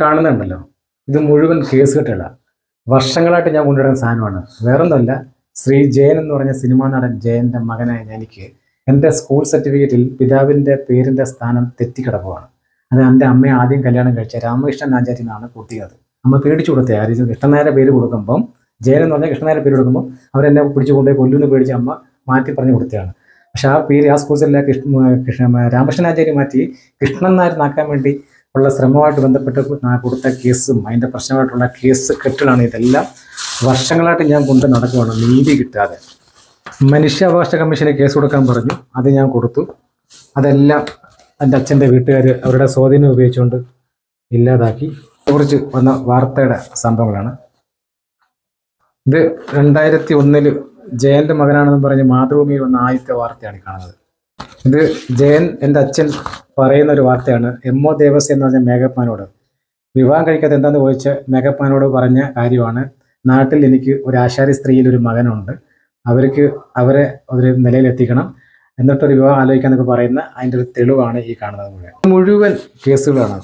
കാണുന്നുണ്ടല്ലോ, ഇത് മുഴുവൻ കേസ് കെട്ടുകളാണ്. വർഷങ്ങളായിട്ട് ഞാൻ കൊണ്ടുവരുന്ന സാധനമാണ്. വേറൊന്നുമല്ല, ശ്രീ ജയൻ എന്ന് പറഞ്ഞ സിനിമാ നടൻ ജയൻ്റെ മകനായ എനിക്ക് എൻ്റെ സ്കൂൾ സർട്ടിഫിക്കറ്റിൽ പിതാവിൻ്റെ പേരിൻ്റെ സ്ഥാനം തെറ്റിക്കിടക്കുകയാണ്. അത് എൻ്റെ അമ്മയെ ആദ്യം കല്യാണം കഴിച്ച രാമകൃഷ്ണൻ ആചാര്യ എന്നാണ് കൂട്ടിയത്. അമ്മ പേടിച്ചു കൊടുത്തേ. ആരും കൃഷ്ണനായരുടെ പേര് കൊടുക്കുമ്പം, ജയൻ എന്ന് പറഞ്ഞാൽ കൃഷ്ണനായരുടെ പേര് കൊടുക്കുമ്പോൾ അവരെന്നെ പിടിച്ചു കൊണ്ടുപോയി കൊല്ലുമെന്ന് പേടിച്ച് അമ്മ മാറ്റി പറഞ്ഞു കൊടുത്തതാണ്. പക്ഷെ ആ പേര് ആ സ്കൂൾ രാമകൃഷ്ണനാചാര്യ മാറ്റി കൃഷ്ണൻ നായർ നാക്കാൻ വേണ്ടി ഉള്ള ശ്രമമായിട്ട് ബന്ധപ്പെട്ട് കൊടുത്ത കേസും അതിൻ്റെ പ്രശ്നമായിട്ടുള്ള കേസ് കെട്ടുകളാണ് ഇതെല്ലാം. വർഷങ്ങളായിട്ട് ഞാൻ കൊണ്ട് നടക്കുകയാണ് നീതി കിട്ടാതെ. മനുഷ്യാവകാശ കമ്മീഷന് കേസ് കൊടുക്കാൻ പറഞ്ഞു, അത് ഞാൻ കൊടുത്തു. അതെല്ലാം എൻ്റെ അച്ഛൻ്റെ വീട്ടുകാർ അവരുടെ സ്വാധീനം ഉപയോഗിച്ചുകൊണ്ട് ഇല്ലാതാക്കി. കുറിച്ച് വന്ന വാർത്തയുടെ സംഭവങ്ങളാണ് ഇത്. 2001 ജയൻ്റെ മകനാണെന്ന് പറഞ്ഞ് മാതൃഭൂമിയിൽ വന്ന ആദ്യത്തെ വാർത്തയാണ് കാണുന്നത്. ഇത് ജയൻ എൻ്റെ അച്ഛൻ പറയുന്ന ഒരു വാർത്തയാണ്. MO ദേവസ് എന്ന് പറഞ്ഞ മേഘപ്പാനോട് വിവാഹം കഴിക്കാത്ത എന്താണെന്ന് ചോദിച്ച മേഘപ്പാനോട് പറഞ്ഞ കാര്യമാണ്. നാട്ടിൽ എനിക്ക് ഒരു ആശാരി സ്ത്രീയിൽ ഒരു മകനുണ്ട്, അവരെ ഒരു നിലയിലെത്തിക്കണം, എന്നിട്ടൊരു വിവാഹം ആലോചിക്കാന്നൊക്കെ പറയുന്ന അതിൻ്റെ ഒരു തെളിവാണ് ഈ കാണുന്നത്. മുഴുവൻ കേസുകളാണ്.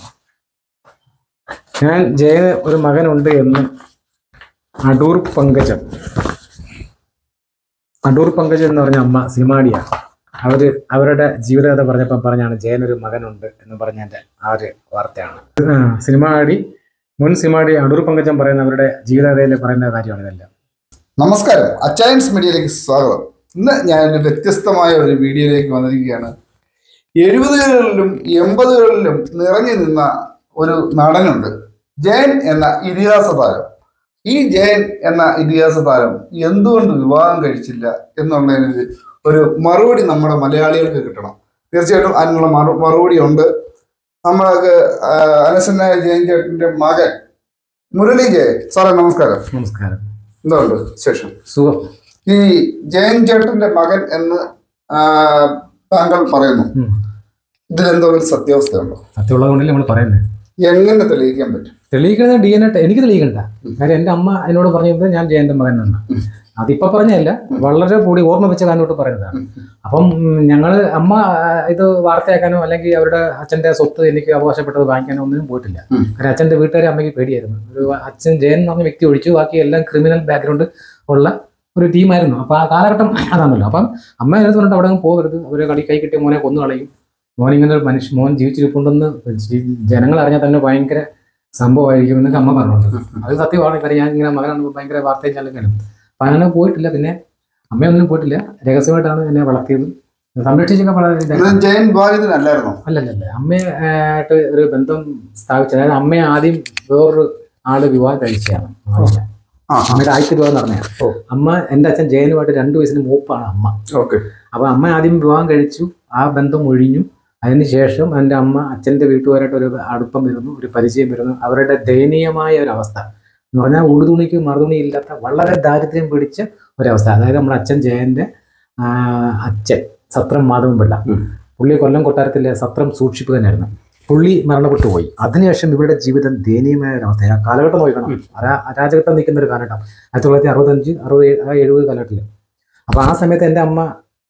ഞാൻ ജയന് ഒരു മകനുണ്ട് എന്ന് അടൂർ പങ്കജം എന്ന് പറഞ്ഞ അമ്മ സിനിമാടിയാണ്. അവരുടെ ജീവിതകഥ പറഞ്ഞപ്പം പറഞ്ഞാണ് ജയനൊരു മകനുണ്ട് എന്ന് പറഞ്ഞതിൻ്റെ ആ ഒരു വാർത്തയാണ്. മുൻ സിനിമാടി അടൂർ പങ്കജം പറയുന്ന അവരുടെ ജീവിതകഥയിൽ പറയുന്ന കാര്യമാണ് ഇതെല്ലാം. നമസ്കാരം, അച്ചായൻസ് മീഡിയയിലേക്ക് സ്വാഗതം. ഇന്ന് ഞാൻ വ്യത്യസ്തമായ ഒരു വീഡിയോയിലേക്ക് വന്നിരിക്കുകയാണ്. 70കളിലും 80കളിലും നിറഞ്ഞു നിന്ന ഒരു നടനുണ്ട്, ജയൻ എന്ന ഇതിഹാസ താരം. ഈ ജയൻ എന്ന ഇതിഹാസ താരം എന്തുകൊണ്ട് വിവാഹം കഴിച്ചില്ല എന്നുള്ളതിന് ഒരു മറുപടി നമ്മുടെ മലയാളികൾക്ക് കിട്ടണം. തീർച്ചയായിട്ടും അതിനുള്ള മറുപടി ഉണ്ട്. നമ്മൾക്ക് അനസനായ ജയൻ ചേട്ടന്റെ മകൻ മുരളി ജയൻ സാറേ, നമസ്കാരം. നമസ്കാരം. എന്തുകൊണ്ട് ശേഷം സുഖം. ഈ ജയൻ ചേട്ടന്റെ മകൻ എന്ന് താങ്കൾ പറയുന്നു, ഇതിലെന്തെങ്കിലും സത്യാവസ്ഥയുണ്ടോ? സത്യമുള്ളതുകൊണ്ടല്ലേ നമ്മൾ പറയുന്നത്. എങ്ങനെ തെളിയിക്കാൻ പറ്റും? തെളിയിക്കുന്നത് DNA എനിക്ക് തെളിയിക്കണ്ട. കാര്യം എൻ്റെ അമ്മ എന്നോട് പറഞ്ഞത് ഞാൻ ജയന്റെ മകൻ എന്നാണ്. അതിപ്പോ പറഞ്ഞല്ല, വളരെ കൂടി ഓർമ്മ വെച്ച കാരണോട്ട് പറയുന്നതാണ്. അപ്പം അമ്മ ഇത് വാർത്തയാക്കാനോ അല്ലെങ്കിൽ അവരുടെ അച്ഛന്റെ സ്വത്ത് എനിക്ക് അവകാശപ്പെട്ടത് വാങ്ങിക്കാനോ ഒന്നും പോയിട്ടില്ല. കാരണം അച്ഛന്റെ വീട്ടുകാരെ അമ്മയ്ക്ക് പേടിയായിരുന്നു. ഒരു അച്ഛൻ ജയൻ എന്ന് പറഞ്ഞ വ്യക്തി ഒഴിച്ചു ബാക്കി എല്ലാം ക്രിമിനൽ ബാക്ക്ഗ്രൗണ്ട് ഉള്ള ഒരു ടീമായിരുന്നു. അപ്പൊ ആ കാലഘട്ടം അതാണല്ലോ. അപ്പം അമ്മ അതിനകത്ത് പറഞ്ഞിട്ട് അവിടെ പോകരുത്, അവരെ കൈ കിട്ടിയ മോനെ കൊന്നു കളയും, മോനിങ്ങനെ ഒരു മോൻ ജീവിച്ചിരിപ്പുണ്ടെന്ന് ജനങ്ങൾ അറിഞ്ഞാൽ തന്നെ ഭയങ്കര സംഭവമായിരിക്കും എന്നൊക്കെ അമ്മ പറഞ്ഞിട്ടുണ്ട്. അത് സത്യമാണ്. കാര്യം ഞാൻ ഇങ്ങനെ മകനാണ് ഭയങ്കര വാർത്തയും ചാനലും. അപ്പൊ അങ്ങനെ പോയിട്ടില്ല. പിന്നെ അമ്മയൊന്നും പോയിട്ടില്ല. രഹസ്യമായിട്ടാണ് എന്നെ വളർത്തിയത്, സംരക്ഷിച്ചൊക്കെ അല്ലല്ല. അമ്മയായിട്ട് ഒരു ബന്ധം സ്ഥാപിച്ചത്. അതായത് അമ്മയെ ആദ്യം വേറൊരു ആള് വിവാഹം കഴിച്ചതാണ്. അമ്മയുടെ ആദ്യത്തെ വിവാഹം നടന്നതാണ്. അമ്മ എൻ്റെ അച്ഛൻ ജയനുമായിട്ട് 2 വയസ്സിന് മൂപ്പാണ് അമ്മ. അപ്പൊ അമ്മ ആദ്യം വിവാഹം കഴിച്ചു, ആ ബന്ധം ഒഴിഞ്ഞു. അതിനുശേഷം എൻ്റെ അമ്മ അച്ഛൻ്റെ വീട്ടുകാരായിട്ട് ഒരു അടുപ്പം വരുന്നു, ഒരു പരിചയം വരുന്നു. അവരുടെ ദയനീയമായ ഒരവസ്ഥ എന്ന് പറഞ്ഞാൽ ഉടുതുണിക്ക് മറുതുണി ഇല്ലാത്ത വളരെ ദാരിദ്ര്യം പിടിച്ച ഒരവസ്ഥ. അതായത് നമ്മുടെ അച്ഛൻ ജയൻ്റെ അച്ഛൻ സത്രം മാധവൻ പിള്ള, പുള്ളി കൊല്ലം കൊട്ടാരത്തിലെ സത്രം സൂക്ഷിപ്പുകാരനായിരുന്നു. പുള്ളി മരണപ്പെട്ടു പോയി. അതിനുശേഷം ഇവരുടെ ജീവിതം ദയനീയമായ ഒരവസ്ഥ. ആ കാലഘട്ടം നോക്കണം, അരാജകത്വം നിൽക്കുന്ന ഒരു കാലഘട്ടം 1965, 60, 70 കാലഘട്ടത്തിൽ. അപ്പോൾ ആ സമയത്ത് എൻ്റെ അമ്മ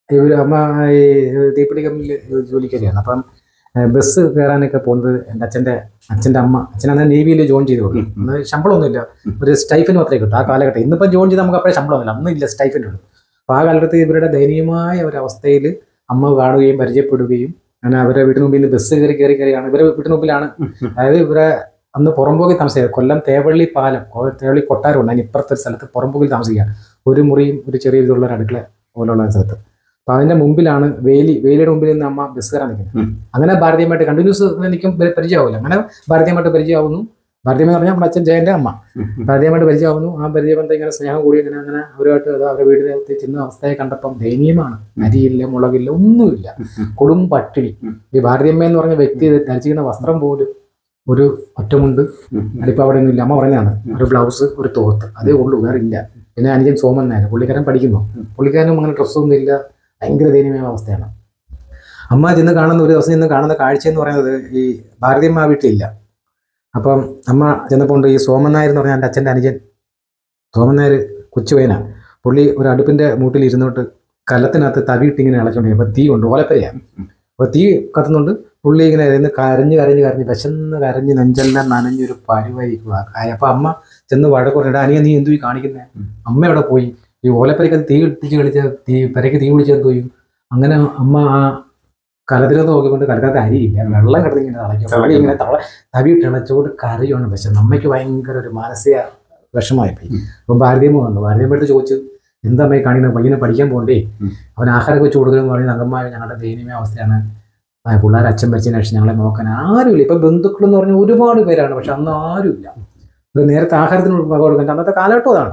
ഈ തീപ്പിടി കമ്പനിയിൽ ജോലിക്കാരിയാണ്. അപ്പം ബസ് കയറാനൊക്കെ പോകുന്നത് എൻ്റെ അച്ഛൻ്റെ അമ്മ. അച്ഛൻ നേവിയിൽ ജോയിൻ ചെയ്ത് കൊടുക്കും. ശമ്പളമൊന്നുമില്ല, ഒരു സ്റ്റൈഫൻഡ് മാത്രമേ കിട്ടും ആ കാലഘട്ടം. ഇന്നിപ്പം ജോയിൻ ചെയ്ത് നമുക്ക് അപ്പോഴേ ശമ്പളമൊന്നുമില്ല, അന്നും ഇല്ല, സ്റ്റൈഫൻഡ് ഉള്ളൂ. അപ്പോൾ ആ കാലഘട്ടത്തിൽ ഇവരുടെ ദയനീയമായ ഒരവസ്ഥയിൽ അമ്മ കാണുകയും പരിചയപ്പെടുകയും അങ്ങനെ അവരുടെ വീട്ടിന് മുമ്പിൽ നിന്ന് ബസ് കയറിയാണ് ഇവരെ വീട്ടിന് മുമ്പിലാണ്. അതായത് ഇവരെ അന്ന് പുറമ്പോക്കി താമസിക്കുക. കൊല്ലം തേവള്ളി പാലം, തേവള്ളി കൊട്ടാരമുണ്ട്, അതിന് ഇപ്പുറത്തെ സ്ഥലത്ത് പുറമ്പോക്കിൽ താമസിക്കുക. ഒരു മുറിയും ഒരു ചെറിയ ഇതുള്ള ഒരു അടുക്കള പോലുള്ള സ്ഥലത്ത്. അപ്പൊ അതിന്റെ മുമ്പിലാണ് വേലിയുടെ മുമ്പിൽ നിന്ന് അമ്മ ബസ് കയറാൻ നിൽക്കുന്നത്. അങ്ങനെ ഭാരതീയമായിട്ട് കണ്ടിന്യൂസ് എനിക്കും പരിചയമാവില്ല. അങ്ങനെ ഭാരതീയമായിട്ട് പരിചയമാവുന്നു. ഭാരതീയം എന്ന് പറഞ്ഞാൽ നമ്മുടെ അച്ഛൻ ജയന്റെ അമ്മ. ഭാരതീയമായിട്ട് പരിചയമാവുന്നു. ആ പരിചയബന്ധം ഇങ്ങനെ സ്നേഹം കൂടി അങ്ങനെ അവരുമായിട്ട് അവരുടെ വീട്ടിലെത്തി ചെന്ന അവസ്ഥയെ കണ്ടപ്പം ദയനീയമാണ്. അരിയില്ല, മുളകില്ല, ഒന്നുമില്ല, കൊടും പട്ടിണി. ഈ ഭാരതീയമ്മ എന്ന് പറഞ്ഞ വ്യക്തി ധരിച്ചിരിക്കുന്ന വസ്ത്രം പോലും ഒരു ഒറ്റമുണ്ട്, അതിപ്പോൾ അവിടെ ഒന്നും ഇല്ല. അമ്മ പറഞ്ഞാണ് ഒരു ബ്ലൗസ്, ഒരു തോർത്ത്, അതേ ഉള്ളൂ, വേറെ ഇല്ല. പിന്നെ അനുജൻ സോമൻ നായർ, പുള്ളിക്കാരൻ പഠിക്കുന്നു, പുള്ളിക്കാരനും അങ്ങനെ ഡ്രസ്സൊന്നും ഇല്ല. ഭയങ്കര ദയനീയമായ അവസ്ഥയാണ്. അമ്മ ചെന്ന് കാണുന്ന ഒരു ദിവസം ചെന്ന് കാണുന്ന കാഴ്ച എന്ന് പറയുന്നത് ഈ ഭാരതീയമ്മ വീട്ടിലില്ല. അപ്പം അമ്മ ചെന്നപ്പോൾ ഈ സോമൻ നായർ എന്ന് പറഞ്ഞാൽ എൻ്റെ അച്ഛൻ്റെ അനുജൻ സോമൻ നായർ കൊച്ചുവേന, പുള്ളി ഒരു അടുപ്പിൻ്റെ മൂട്ടിൽ ഇരുന്നോട്ട് കലത്തിനകത്ത് തവിയിട്ട് ഇങ്ങനെ ഇളച്ചോണ്ട് അപ്പോൾ തീ കൊണ്ട് ഓലപ്പരയാണ്. അപ്പോൾ തീ കത്തുന്നുണ്ട്, പുള്ളി ഇങ്ങനെ ഇരുന്ന് കരഞ്ഞ് വിശന്ന് കരഞ്ഞ് നെഞ്ചെല്ലാം നനഞ്ഞൊരു പരിവായിരിക്കുക. അപ്പൊ അമ്മ ചെന്ന് വഴക്കുറഞ്ഞിട്ട് അനിയ നീ എന്തു കാണിക്കുന്നേ, അമ്മ അവിടെ പോയി ഈ ഓലപ്പരയ്ക്ക് തീ ഇട്ടിച്ച് കളിച്ച് പെരയ്ക്ക് തീ പിടിച്ച് എന്തു ചെയ്യും. അങ്ങനെ അമ്മ ആ കലത്തിലൊന്ന് നോക്കിക്കൊണ്ട് കലക്കകത്ത് അരിയില്ല, വെള്ളം കിടന്ന് ഇങ്ങനെ തളയ്ക്കും. ഇങ്ങനെ തവിയിട്ട് ഇളച്ചോട്ട് കരയാണ് വിശന്ന്. അമ്മയ്ക്ക് ഭയങ്കര ഒരു മാനസിക വിഷമമായിപ്പോയി. അപ്പം ഭാരതീയമ്മ വന്നു. ഭാരതീയമ്മ എടുത്ത് ചോദിച്ചു, എന്താ അമ്മയെ കാണിക്കുന്നത്, പയ്യനെ പഠിക്കാൻ പോകണ്ടേ, അവൻ ആഹാരമൊക്കെ വെച്ച് കൊടുക്കണമെന്ന് പറഞ്ഞ് തങ്കമ്മ ഞങ്ങളുടെ ദയനീയ അവസ്ഥയാണ്, പിള്ളേർ അച്ഛൻ മരിച്ചതിന് ശേഷം ഞങ്ങളെ നോക്കാൻ ആരുമില്ല. ഇപ്പം ബന്ധുക്കൾ എന്ന് പറഞ്ഞാൽ ഒരുപാട് പേരാണ്, പക്ഷെ അന്ന് ആരുമില്ല. ഇത് നേരത്തെ ആഹാരത്തിന് കൊടുക്കാൻ അന്നത്തെ കാലഘട്ടം അതാണ്.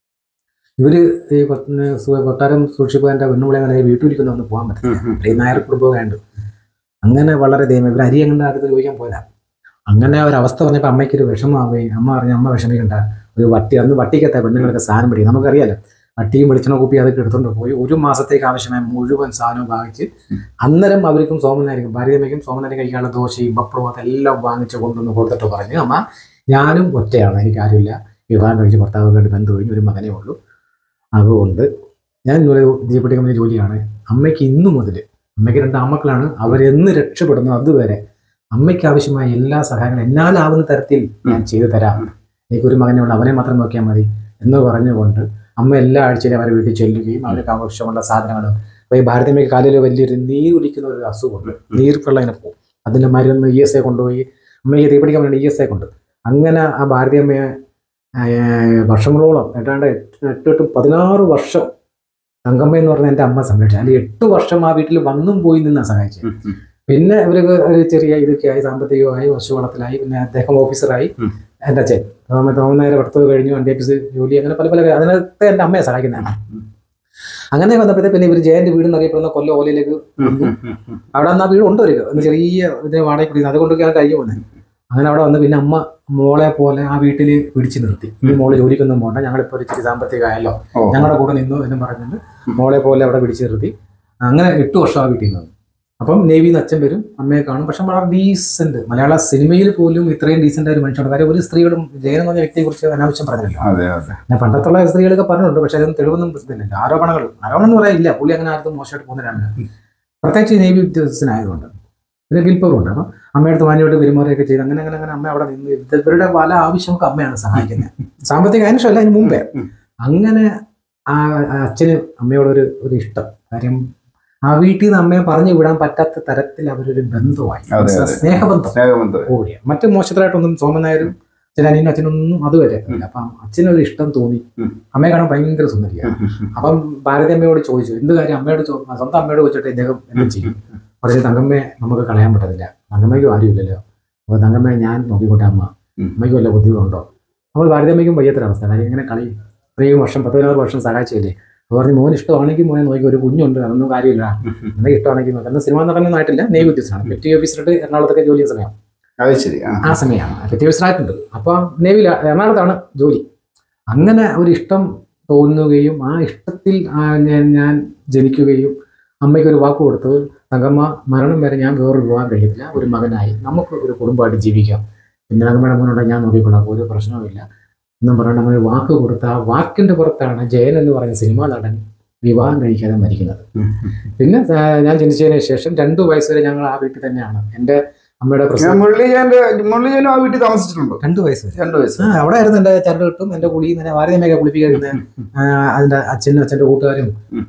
ഇവര് ഈ കൊട്ടാരം സൂക്ഷിപ്പതിൻ്റെ പെണ്ണുപിള്ളെ അങ്ങനെ വീട്ടിലിരിക്കുന്ന ഒന്ന് പോകാൻ പറ്റില്ല, ഈ നായർ കുടുംബമായിട്ട്. അങ്ങനെ വളരെ ദൈവം ഇവർ അരി എങ്ങനെ അടുത്ത് ചോദിക്കാൻ പോരാ. അങ്ങനെ ഒരവസ്ഥ പറഞ്ഞപ്പോൾ അമ്മയ്ക്കൊരു വിഷമമാവുകയും അമ്മ പറഞ്ഞു, അമ്മ വിഷമിക്കണ്ട, ഒരു വട്ടി, അന്ന് വട്ടിക്കത്തെ പെണ്ണുങ്ങളൊക്കെ സാധനം പിടിക്കും, നമുക്കറിയാലോ, വട്ടിയും വെളിച്ചെണ്ണ കുപ്പി അതൊക്കെ എടുത്തുകൊണ്ട് പോയി ഒരു മാസത്തേക്ക് ആവശ്യമായ മുഴുവൻ സാധനവും വാങ്ങിച്ച് അന്നേരം അവർക്കും സോമനായിരിക്കും ഭാര്യമ്മയ്ക്കും സോമനാരി കഴിക്കാനുള്ള ദോശയും പപ്പടവും അതെല്ലാം വാങ്ങിച്ച് കൊണ്ടുവന്ന് കൊടുത്തിട്ട് പറഞ്ഞു, അമ്മ ഞാനും ഒറ്റയാണ്, എനിക്ക് ആരുമില്ല, വിവാഹം കഴിച്ച് ഭർത്താവ് ബന്ധു കഴിഞ്ഞ് ഒരു മകനേ ഉള്ളൂ, അതുകൊണ്ട് ഞാൻ ദീപട്ടി കമ്പനി ജോലിയാണ്. അമ്മയ്ക്ക് ഇന്നു മുതൽ, അമ്മയ്ക്ക് 2 ആൺമക്കളാണ്, അവരെന്ന് രക്ഷപ്പെടുന്നു അതുവരെ അമ്മയ്ക്ക് ആവശ്യമായ എല്ലാ സഹായങ്ങളും എന്നാലാവുന്ന തരത്തിൽ ഞാൻ ചെയ്തു തരാം, എനിക്കൊരു മകനേ ഉള്ളൂ, അവനെ മാത്രം നോക്കിയാൽ മതി എന്ന് പറഞ്ഞുകൊണ്ട് അമ്മ എല്ലാ ആഴ്ചയിലും അവരെ വീട്ടിൽ ചെല്ലുകയും അവർക്ക് ആവശ്യമുള്ള സാധനങ്ങളും. അപ്പോൾ ഈ ഭാരതീയമ്മയ്ക്ക് കാലിൽ വലിയൊരു നീരൊലിക്കുന്ന ഒരു അസുഖമുണ്ട്, നീർക്കെള്ളം ഇങ്ങനെ പോകും, അതിൻ്റെ മരുന്ന് ESA കൊണ്ടുപോയി അമ്മയ്ക്ക് തീപിടിക്കാൻ വേണ്ടി ESA കൊണ്ട്. അങ്ങനെ ആ ഭാരതീയമ്മയെ വർഷങ്ങളോളം ഏതാണ്ട് 8-16 വർഷം തങ്കമ്മ എന്ന് പറഞ്ഞ എൻ്റെ അമ്മ സംരക്ഷിച്ചു. അതിൽ 8 വർഷം ആ വീട്ടിൽ വന്നും പോയി നിന്നാണ് സഹായിച്ചത്. പിന്നെ ഇവർക്ക് ഒരു ചെറിയ ഇതൊക്കെയായി, സാമ്പത്തികമായി, പശുവളത്തിലായി, പിന്നെ അദ്ദേഹം ഓഫീസറായി. എൻ്റെ അച്ഛൻ തോന്നുന്നേരം പഠിത്തം കഴിഞ്ഞു, NDPC ജോലി, അങ്ങനെ പല അതിനകത്ത് എൻ്റെ അമ്മയെ സഹായിക്കുന്നതാണ്. അങ്ങനെ വന്നപ്പോഴത്തേക്ക് പിന്നെ ഇവർ ജയൻ്റെ വീട് എന്നറിയപ്പെടുന്ന കൊല്ലം ഓലയിലേക്ക് വന്നു. അവിടെ വന്ന് ആ വീട് ഉണ്ട്, ഒരു ചെറിയ ഇതിന് വാടകയ്ക്ക് പിടിക്കുന്നത്, അതുകൊണ്ടൊക്കെയാണ് കഴിഞ്ഞു പോകുന്നത്. അങ്ങനെ അവിടെ വന്ന് പിന്നെ അമ്മ മോളെ പോലെ ആ വീട്ടിൽ പിടിച്ചു നിർത്തി. ഈ മോള് ജോലിക്കൊന്നും പോകണ്ട, ഞങ്ങളിപ്പോൾ ഒരു ഇച്ചിരി സാമ്പത്തികമായല്ലോ, ഞങ്ങളുടെ കൂടെ നിന്നു എന്നും പറഞ്ഞിട്ട് മോളെ പോലെ അവിടെ പിടിച്ചു നിർത്തി. അങ്ങനെ 8 വർഷം ആ വീട്ടിൽ നിന്നു. അപ്പം നേവിയിൽ നിന്ന് അച്ഛൻ വരും, അമ്മയെ കാണും. പക്ഷെ വളരെ ഡീസന്റ്, മലയാള സിനിമയിൽ പോലും ഇത്രയും ഡീസന്റ് ഒരു മനുഷ്യനുണ്ട്. കാര്യം ഒരു സ്ത്രീയോടും ജയൻ എന്ന് പറഞ്ഞ വ്യക്തിയെ കുറിച്ച് അനാവശ്യം പറഞ്ഞില്ല. ഞാൻ പണ്ടത്തുള്ള സ്ത്രീകളൊക്കെ പറഞ്ഞിട്ടുണ്ട്, പക്ഷെ അതൊന്നും തെളിവൊന്നും ഇല്ല. ആരോപണം എന്ന് പറയാനില്ല. പുള്ളി അങ്ങനെ ആർക്കും മോശമായിട്ട് പോകുന്നവരാണ്, പ്രത്യേകിച്ച് നേവി ഉദ്യോഗസ്ഥനായതുകൊണ്ട്. പിന്നെ വിൽപ്പവറുണ്ട്. അപ്പം അമ്മയടുത്ത് മാന്യമായിട്ട് പെരുമാറുകയൊക്കെ ചെയ്ത് അങ്ങനെ അമ്മ അവിടെ നിന്ന് ഇവരുടെ പല ആവശ്യമൊക്കെ അമ്മയാണ് സഹായിക്കുന്നത്. സാമ്പത്തിക ആവശ്യമല്ല, അതിന് മുമ്പേ. അങ്ങനെ ആ അച്ഛന് അമ്മയോടൊരു ഇഷ്ടം. കാര്യം ആ വീട്ടിൽ നിന്ന് അമ്മയെ പറഞ്ഞു വിടാൻ പറ്റാത്ത തരത്തിൽ അവരൊരു ബന്ധമായി, സ്നേഹബന്ധം കൂടിയ. മറ്റു മോശത്തിലായിട്ടൊന്നും സോമനായരും ചില അനിയനും അച്ഛനൊന്നും അതുവരെ ഇല്ല. അപ്പം അച്ഛനൊരു ഇഷ്ടം തോന്നി. അമ്മയെ കാണാൻ ഭയങ്കര സുന്ദരിയാണ്. അപ്പം ഭാരതമ്മയോട് ചോദിച്ചു, എന്ത് കാര്യം അമ്മയോട് സ്വന്തം അമ്മയോട് ചോദിച്ചിട്ട് ഇദ്ദേഹം എന്ത് ചെയ്യും. പക്ഷേ തങ്കമ്മയെ നമുക്ക് കളയാൻ പറ്റത്തില്ല, തങ്കമ്മയ്ക്കും ആരുമില്ലല്ലോ, അപ്പോൾ തങ്കമ്മയെ ഞാൻ നോക്കിക്കോട്ടെ, അമ്മയ്ക്കും വല്ല ബുദ്ധിമുട്ടുണ്ടോ. അപ്പോൾ ഭാരതമ്മയ്ക്കും വയ്യാത്തൊരവസ്ഥ. കാര്യം ഇങ്ങനെ കളി ഇത്രയും വർഷം 10-16 വർഷം സഹായിച്ചില്ലേ. അപ്പോൾ പറഞ്ഞ് മോൻ ഇഷ്ടമാണെങ്കിൽ മോനെ നോക്കി, ഒരു കുഞ്ഞുണ്ട്, അതൊന്നും കാര്യമില്ല, എന്തെങ്കിലും ഇഷ്ടമാണെങ്കിൽ നോക്കാം. എന്നാൽ സിനിമ നടനൊന്നും ആയിട്ടില്ല, നേവി ഉദ്യോഗസ്ഥനാണ്. പെറ്റി ഓഫീസറായിട്ട് എറണാകുളത്തൊക്കെ ജോലി ചെയ്യുന്ന സമയം, ആ സമയമാണ് പെറ്റി ഓഫീസറായിട്ടുണ്ട്. അപ്പോൾ നേവിയിൽ എറണാകുളത്താണ് ജോലി. അങ്ങനെ ഒരു ഇഷ്ടം തോന്നുകയും ആ ഇഷ്ടത്തിൽ ഞാൻ ജനിക്കുകയും അമ്മയ്ക്കൊരു വാക്ക് കൊടുത്തത്, തങ്കമ്മ മരണം വരെ ഞാൻ വേറൊരു വിവാഹം കഴിക്കത്തില്ല, ഒരു മകനായി നമുക്ക് ഒരു കുടുംബമായിട്ട് ജീവിക്കാം, പിന്നെ തങ്കമ്മയുടെ മോനുണ്ടെങ്കിൽ ഞാൻ നോക്കിക്കൊള്ളാം, ഒരു പ്രശ്നവുമില്ല എന്നും പറഞ്ഞിട്ട് അങ്ങനെ വാക്ക് കൊടുത്ത ആ വാക്കിൻ്റെ പുറത്താണ് ജയൻ എന്ന് പറയുന്ന സിനിമാ നടൻ വിവാഹം കഴിക്കാതെ മരിക്കുന്നത്. പിന്നെ ഞാൻ ജനിച്ചതിന് ശേഷം 2 വയസ്സ് വരെ ഞങ്ങൾ ആ വീട്ടിൽ തന്നെയാണ്. എൻ്റെ അമ്മയുടെ പ്രശ്നം 2 വയസ്സ് അവിടെ ആയിരുന്നു. എൻ്റെ ചരട് എൻ്റെ കുളി ഭാരതീയമ്മയൊക്കെ കുളിപ്പിക്കുന്നത്, അതിൻ്റെ അച്ഛൻ്റെ കൂട്ടുകാരും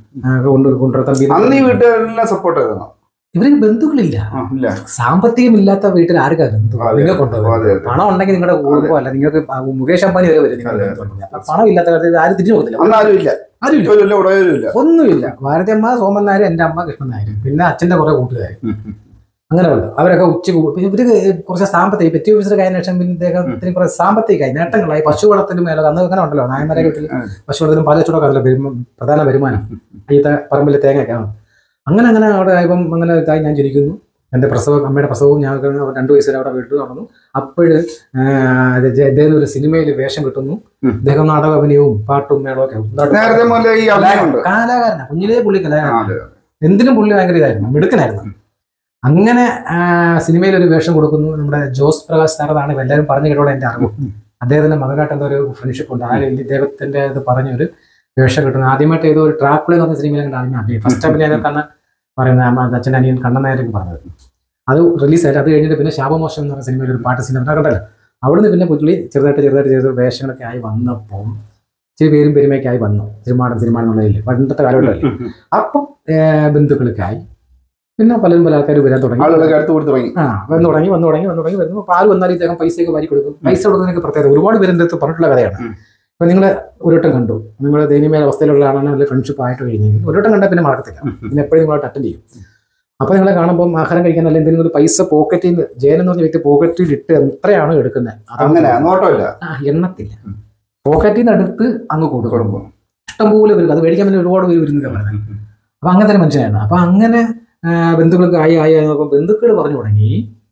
ഇവർക്ക് ബന്ധുക്കളില്ല, സാമ്പത്തികമില്ലാത്ത വീട്ടിൽ ആർക്കാ ബന്ധു. നിങ്ങൾക്കുണ്ടോ? പണം ഉണ്ടെങ്കിൽ നിങ്ങളുടെ കുടുംബമല്ല, നിങ്ങൾക്ക് മുകേഷ് അംബാനി വരെ വരും. പണം ഇല്ലാത്ത കാര്യത്തിൽ ആരും തിരിഞ്ഞു പോകത്തില്ല, ഒന്നുമില്ല. ഭാരതീയമ്മ, സോമൻ നായർ, എൻ്റെ അമ്മ കൃഷ്ണൻ നായർ, പിന്നെ അച്ഛൻ്റെ കുറെ കൂട്ടുകാർ, അങ്ങനെ ഉണ്ട്. അവരൊക്കെ ഇവർക്ക് കുറച്ച് സാമ്പത്തിക പെറ്റി ഓഫീസർ കഴിഞ്ഞ ശേഷം പിന്നെ ഇദ്ദേഹത്തിന് കുറെ സാമ്പത്തികമായി നേട്ടങ്ങളായി. പശു വളർത്തലും മേലൊക്കെ അന്ന് അങ്ങനെ ഉണ്ടല്ലോ, നായന്മാരെ വീട്ടിൽ പശു വളർത്തലും പാലച്ചൂടൊക്കെ അതല്ലോ പ്രധാന വരുമാനം, ഈ പറമ്പിലെ തേങ്ങയൊക്കെയാണ്. അങ്ങനെ അവിടെ ആയപ്പം അങ്ങനെ ഇതായി ഞാൻ ജനിക്കുന്നു. എൻ്റെ അമ്മയുടെ പ്രസവവും ഞാൻ 2 വയസ്സ് വരെ അവിടെ വീട്ടിൽ നടന്നു. അപ്പോഴ് അദ്ദേഹം ഒരു സിനിമയിൽ വേഷം കിട്ടുന്നു. അദ്ദേഹം നാടക അഭിനയവും പാട്ടും മേളമൊക്കെ കലാകാരനാണ്. കുഞ്ഞിലേ പുള്ളി കലാകാരനാണ്, എന്തിനും പുള്ളി ഭയങ്കര ഇതായിരുന്നു, മിടുക്കനായിരുന്നു. അങ്ങനെ സിനിമയിൽ ഒരു വേഷം കൊടുക്കുന്നു. നമ്മുടെ ജോസ് പ്രകാശ് സാറതാണ് എല്ലാവരും പറഞ്ഞു കേട്ടോടെ എൻ്റെ അറിവ്. അദ്ദേഹത്തിൻ്റെ മകനായിട്ട് എന്തോ ഒരു ഫ്രണ്ട്ഷിപ്പ് ഉണ്ട്. ആ ഇദ്ദേഹത്തിൻ്റെ ഇത് പറഞ്ഞൊരു വേഷം കിട്ടുന്നു. ആദ്യമായിട്ട് ഏതോ ഒരു ട്രാക്കുളി എന്ന് പറഞ്ഞ സിനിമയിലാണ് ആദ്യം ഫസ്റ്റ് ടൈം ഞാൻ കണ്ണ പറയുന്നത് അച്ഛൻ്റെ അനിയൻ കണ്ണൻ നായരൊക്കെ പറഞ്ഞത്. അത് റിലീസായിട്ട് അത് കഴിഞ്ഞിട്ട് പിന്നെ ശാപമോശം എന്ന് പറഞ്ഞ സിനിമയിൽ ഒരു പാട്ട് സിനിമ കണ്ടല്ലോ. അവിടുന്ന് പിന്നെ പുള്ളി ചെറുതായിട്ട് വേഷങ്ങളൊക്കെ ആയി വന്നപ്പോൾ ഇച്ചിരി പേരും പെരുമയൊക്കെ വന്നു. സിനിമ എന്നുള്ളതിൽ പണ്ടത്തെ കാലഘട്ടമല്ലേ. അപ്പം ബന്ധുക്കളൊക്കെ ആയി. പിന്നെ പല ആൾക്കാർ വരാൻ തുടങ്ങി. വന്നു വരുന്നു. അപ്പോൾ ആര് വന്നാലും ഇദ്ദേഹം പൈസയൊക്കെ വാരി കൊടുക്കും. പൈസ കൊടുക്കുന്നതിനൊക്കെ പ്രത്യേകത ഒരുപാട് പേരുടെ അടുത്ത് പറഞ്ഞിട്ടുള്ള കഥയാണ്. ഇപ്പം നിങ്ങൾ ഒരു വട്ടം കണ്ടു, നിങ്ങൾ ദയനീയമായ അവസ്ഥയിലുള്ള ആളാണ്, നല്ല ഫ്രണ്ട്ഷിപ്പ് ആയിട്ട് കഴിഞ്ഞെങ്കിൽ ഒരു വട്ടം കണ്ടാൽ പിന്നെ മറക്കത്തില്ല. പിന്നെ എപ്പോഴും നിങ്ങളായിട്ട് അറ്റൻഡ് ചെയ്യും. അപ്പോൾ നിങ്ങളെ കാണുമ്പോൾ ആഹാരം കഴിക്കാൻ അല്ലെങ്കിൽ എന്തെങ്കിലും ഒരു പൈസ പോക്കറ്റിൽ നിന്ന്, ജയൻ എന്ന് പറഞ്ഞ വ്യക്തി പോക്കറ്റിൽ ഇട്ട് എത്രയാണ് എടുക്കുന്നത് എണ്ണത്തില്ല. പോക്കറ്റിൽ നിന്ന് എടുത്ത് അങ്ങ് കൊടുക്കുമ്പോൾ ഇഷ്ടംപോലെ വരും. അത് മേടിക്കാൻ വേണ്ടി ഒരുപാട് പേര് വരുന്നത് പറയുന്നത്. അപ്പം അങ്ങനത്തെ ഒരു മനുഷ്യനായിരുന്നു. അപ്പം അങ്ങനെ ബന്ധുക്കൾക്ക് ആയി നോക്കുമ്പോൾ ബന്ധുക്കൾ പറഞ്ഞു തുടങ്ങി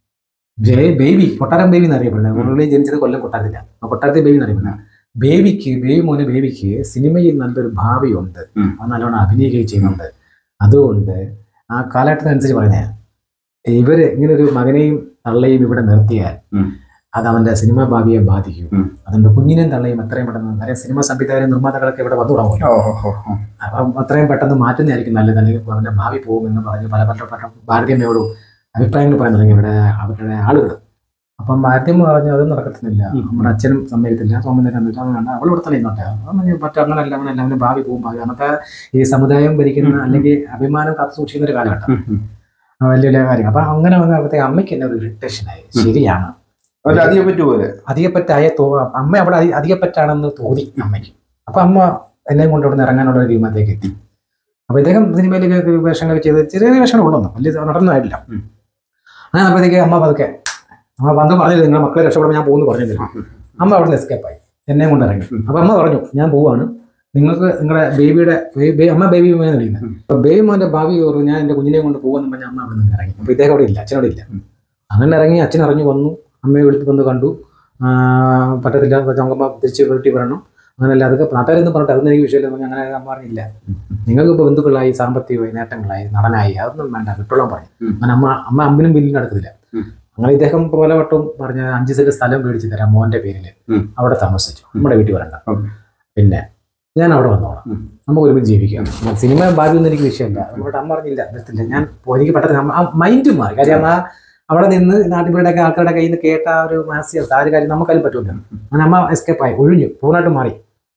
ബേബി, കൊട്ടാരം ബേബി എന്നറിയപ്പെടുന്നത്. ഉള്ളിൽ ജനിച്ചത് കൊല്ലം കൊട്ടാരത്തില്ല. അപ്പോൾ കൊട്ടാരത്തിൽ ബേബി എന്നറിയപ്പെടുന്നത്. ബേബിക്ക് സിനിമയിൽ നല്ലൊരു ഭാവിയുണ്ട്, അത് നല്ലോണം അഭിനയിക്കുകയും ചെയ്യുന്നുണ്ട്. അതുകൊണ്ട് ആ കാലഘട്ടത്തിനനുസരിച്ച് പറഞ്ഞ ഇവര് ഇങ്ങനെ ഒരു മകനെയും തള്ളയും ഇവിടെ നിർത്തിയാൽ അത് അവന്റെ സിനിമാ ഭാവിയെ ബാധിക്കും. അതുകൊണ്ട് കുഞ്ഞിനെയും തള്ളയും എത്രയും പെട്ടെന്ന്, കാര്യം സിനിമ സംവിധായകരും നിർമ്മാതാക്കളൊക്കെ ഇവിടെ വന്നു തുടങ്ങുമല്ലോ. അപ്പം അത്രയും പെട്ടെന്ന് മാറ്റുന്നതായിരിക്കും നല്ലത്, അല്ലെങ്കിൽ അവന്റെ ഭാവി പോകുമെന്ന് പറഞ്ഞ് പല ഭാരതീയമ്മയോടും അഭിപ്രായങ്ങൾ പറയാൻ തുടങ്ങി ഇവിടെ അവരുടെ ആളുകൾ. അപ്പം ഭാരതീയമ്മ പറഞ്ഞു അത് നടക്കത്തില്ല, നമ്മുടെ അച്ഛനും സമ്മതിക്കത്തില്ല, സോമനല്ല, അതുകൊണ്ട് അവൾ ഇവിടെ തന്നെ ഇന്നോട്ടെ, മറ്റങ്ങനല്ല അവന്റെ ഭാവി പോകും. അന്നത്തെ ഈ സമുദായം ഭരിക്കുന്ന അല്ലെങ്കിൽ അഭിമാനം കാത്തു സൂക്ഷിക്കുന്ന ഒരു കാലഘട്ടം, വലിയ വലിയ കാര്യം. അപ്പൊ അങ്ങനെ വന്നപ്പോഴത്തേക്ക് അമ്മയ്ക്ക് എന്നെ ഒരു ഇറിറ്റേഷനായി. ശരിയാണ്, അധികപ്പറ്റായ അമ്മ അവിടെ അധികപ്പറ്റാണെന്ന് തോന്നി അമ്മയ്ക്ക്. അപ്പൊ അമ്മ എന്നെയും കൊണ്ട് ഇവിടെ നിന്ന് ഇറങ്ങാനുള്ള ഒരു തീരുമാനത്തേക്ക് എത്തി. അപ്പൊ ഇദ്ദേഹം സിനിമയിലേക്ക് വേഷങ്ങളൊക്കെ ചെയ്ത് ചെറിയ വേഷങ്ങൾ ഉള്ളൊന്നും വലിയ നടന്നതായിട്ടില്ല. അങ്ങനെ അപ്പോഴത്തേക്ക് അമ്മ പതുക്കെ വന്ന് പറഞ്ഞില്ല, നിങ്ങളുടെ മക്കളെ രക്ഷപ്പെടുമ്പോൾ ഞാൻ പോകുന്നു പറഞ്ഞില്ല. അമ്മ അവിടെ നിന്ന് എസ്കേപ്പായി, എന്നെയും കൊണ്ട് ഇറങ്ങി. അപ്പൊ അമ്മ പറഞ്ഞു ഞാൻ പോവാണ്, നിങ്ങൾക്ക് നിങ്ങളുടെ ബേബിയുടെ അമ്മ ബേബി മോനെ വിളിക്കുന്നത്. അപ്പൊ ബേബി മോന്റെ ഭാവി ഓർമ്മ ഞാൻ എന്റെ കുഞ്ഞിനെ കൊണ്ട് പോകുമെന്ന് പറഞ്ഞാൽ അമ്മ അവിടെ നിന്ന് ഇറങ്ങി. അപ്പൊ ഇദ്ദേഹം അവിടെ ഇല്ല, അച്ഛനോടെ ഇല്ല. അങ്ങനെ ഇറങ്ങി, അച്ഛൻ ഇറങ്ങി വന്നു, അമ്മയെ വിളിച്ച് വന്ന് കണ്ടു. പറ്റത്തില്ല, ചങ്കമ്മ തിരിച്ച് വീട്ടിൽ വരണം, അങ്ങനെയല്ല. അതൊക്കെ നാട്ടുകാരെന്ന് പറഞ്ഞിട്ട് അതൊന്നും എനിക്ക് വിഷയമില്ല. അങ്ങനെ അമ്മ പറഞ്ഞില്ല, നിങ്ങൾക്ക് ഇപ്പോൾ ബന്ധുക്കളായി, സാമ്പത്തികമായി, നേട്ടങ്ങളായി, നടനായി, അതൊന്നും വേണ്ട, വിട്ടോളാൻ പറഞ്ഞു. അങ്ങനെ അമ്മ അമ്പിനും ബില്ലിനും നടക്കത്തില്ല. അങ്ങനെ ഇദ്ദേഹം പലവട്ടവും പറഞ്ഞ 5 സെന്റ് സ്ഥലം മേടിച്ച് തരാം മോന്റെ പേരിൽ, അവിടെ താമസിച്ചു, നമ്മുടെ വീട്ടിൽ വരണ്ട, പിന്നെ ഞാൻ അവിടെ വന്നോളാം, നമുക്ക് ഒരുമിച്ച് ജീവിക്കാം, സിനിമ ഭാവിയൊന്നും എനിക്ക് വിഷയമല്ല. അതുകൊണ്ട് അമ്മ പറഞ്ഞില്ല, നിർത്തില്ല, ഞാൻ എനിക്ക് പെട്ടെന്ന് ആ മൈൻഡ് മാറി. കാര്യം അവിടെ നിന്ന് നാട്ടുപേരുടെയൊക്കെ ആൾക്കാരുടെ കയ്യിൽ നിന്ന് കേട്ട ഒരു മാനസിക ആ ഒരു കാര്യം നമുക്കതിൽ പറ്റുമല്ലോ. അങ്ങനെ അമ്മ എസ്കേപ്പായി, ഒഴിഞ്ഞു, പൂർണ്ണമായിട്ട് മാറി.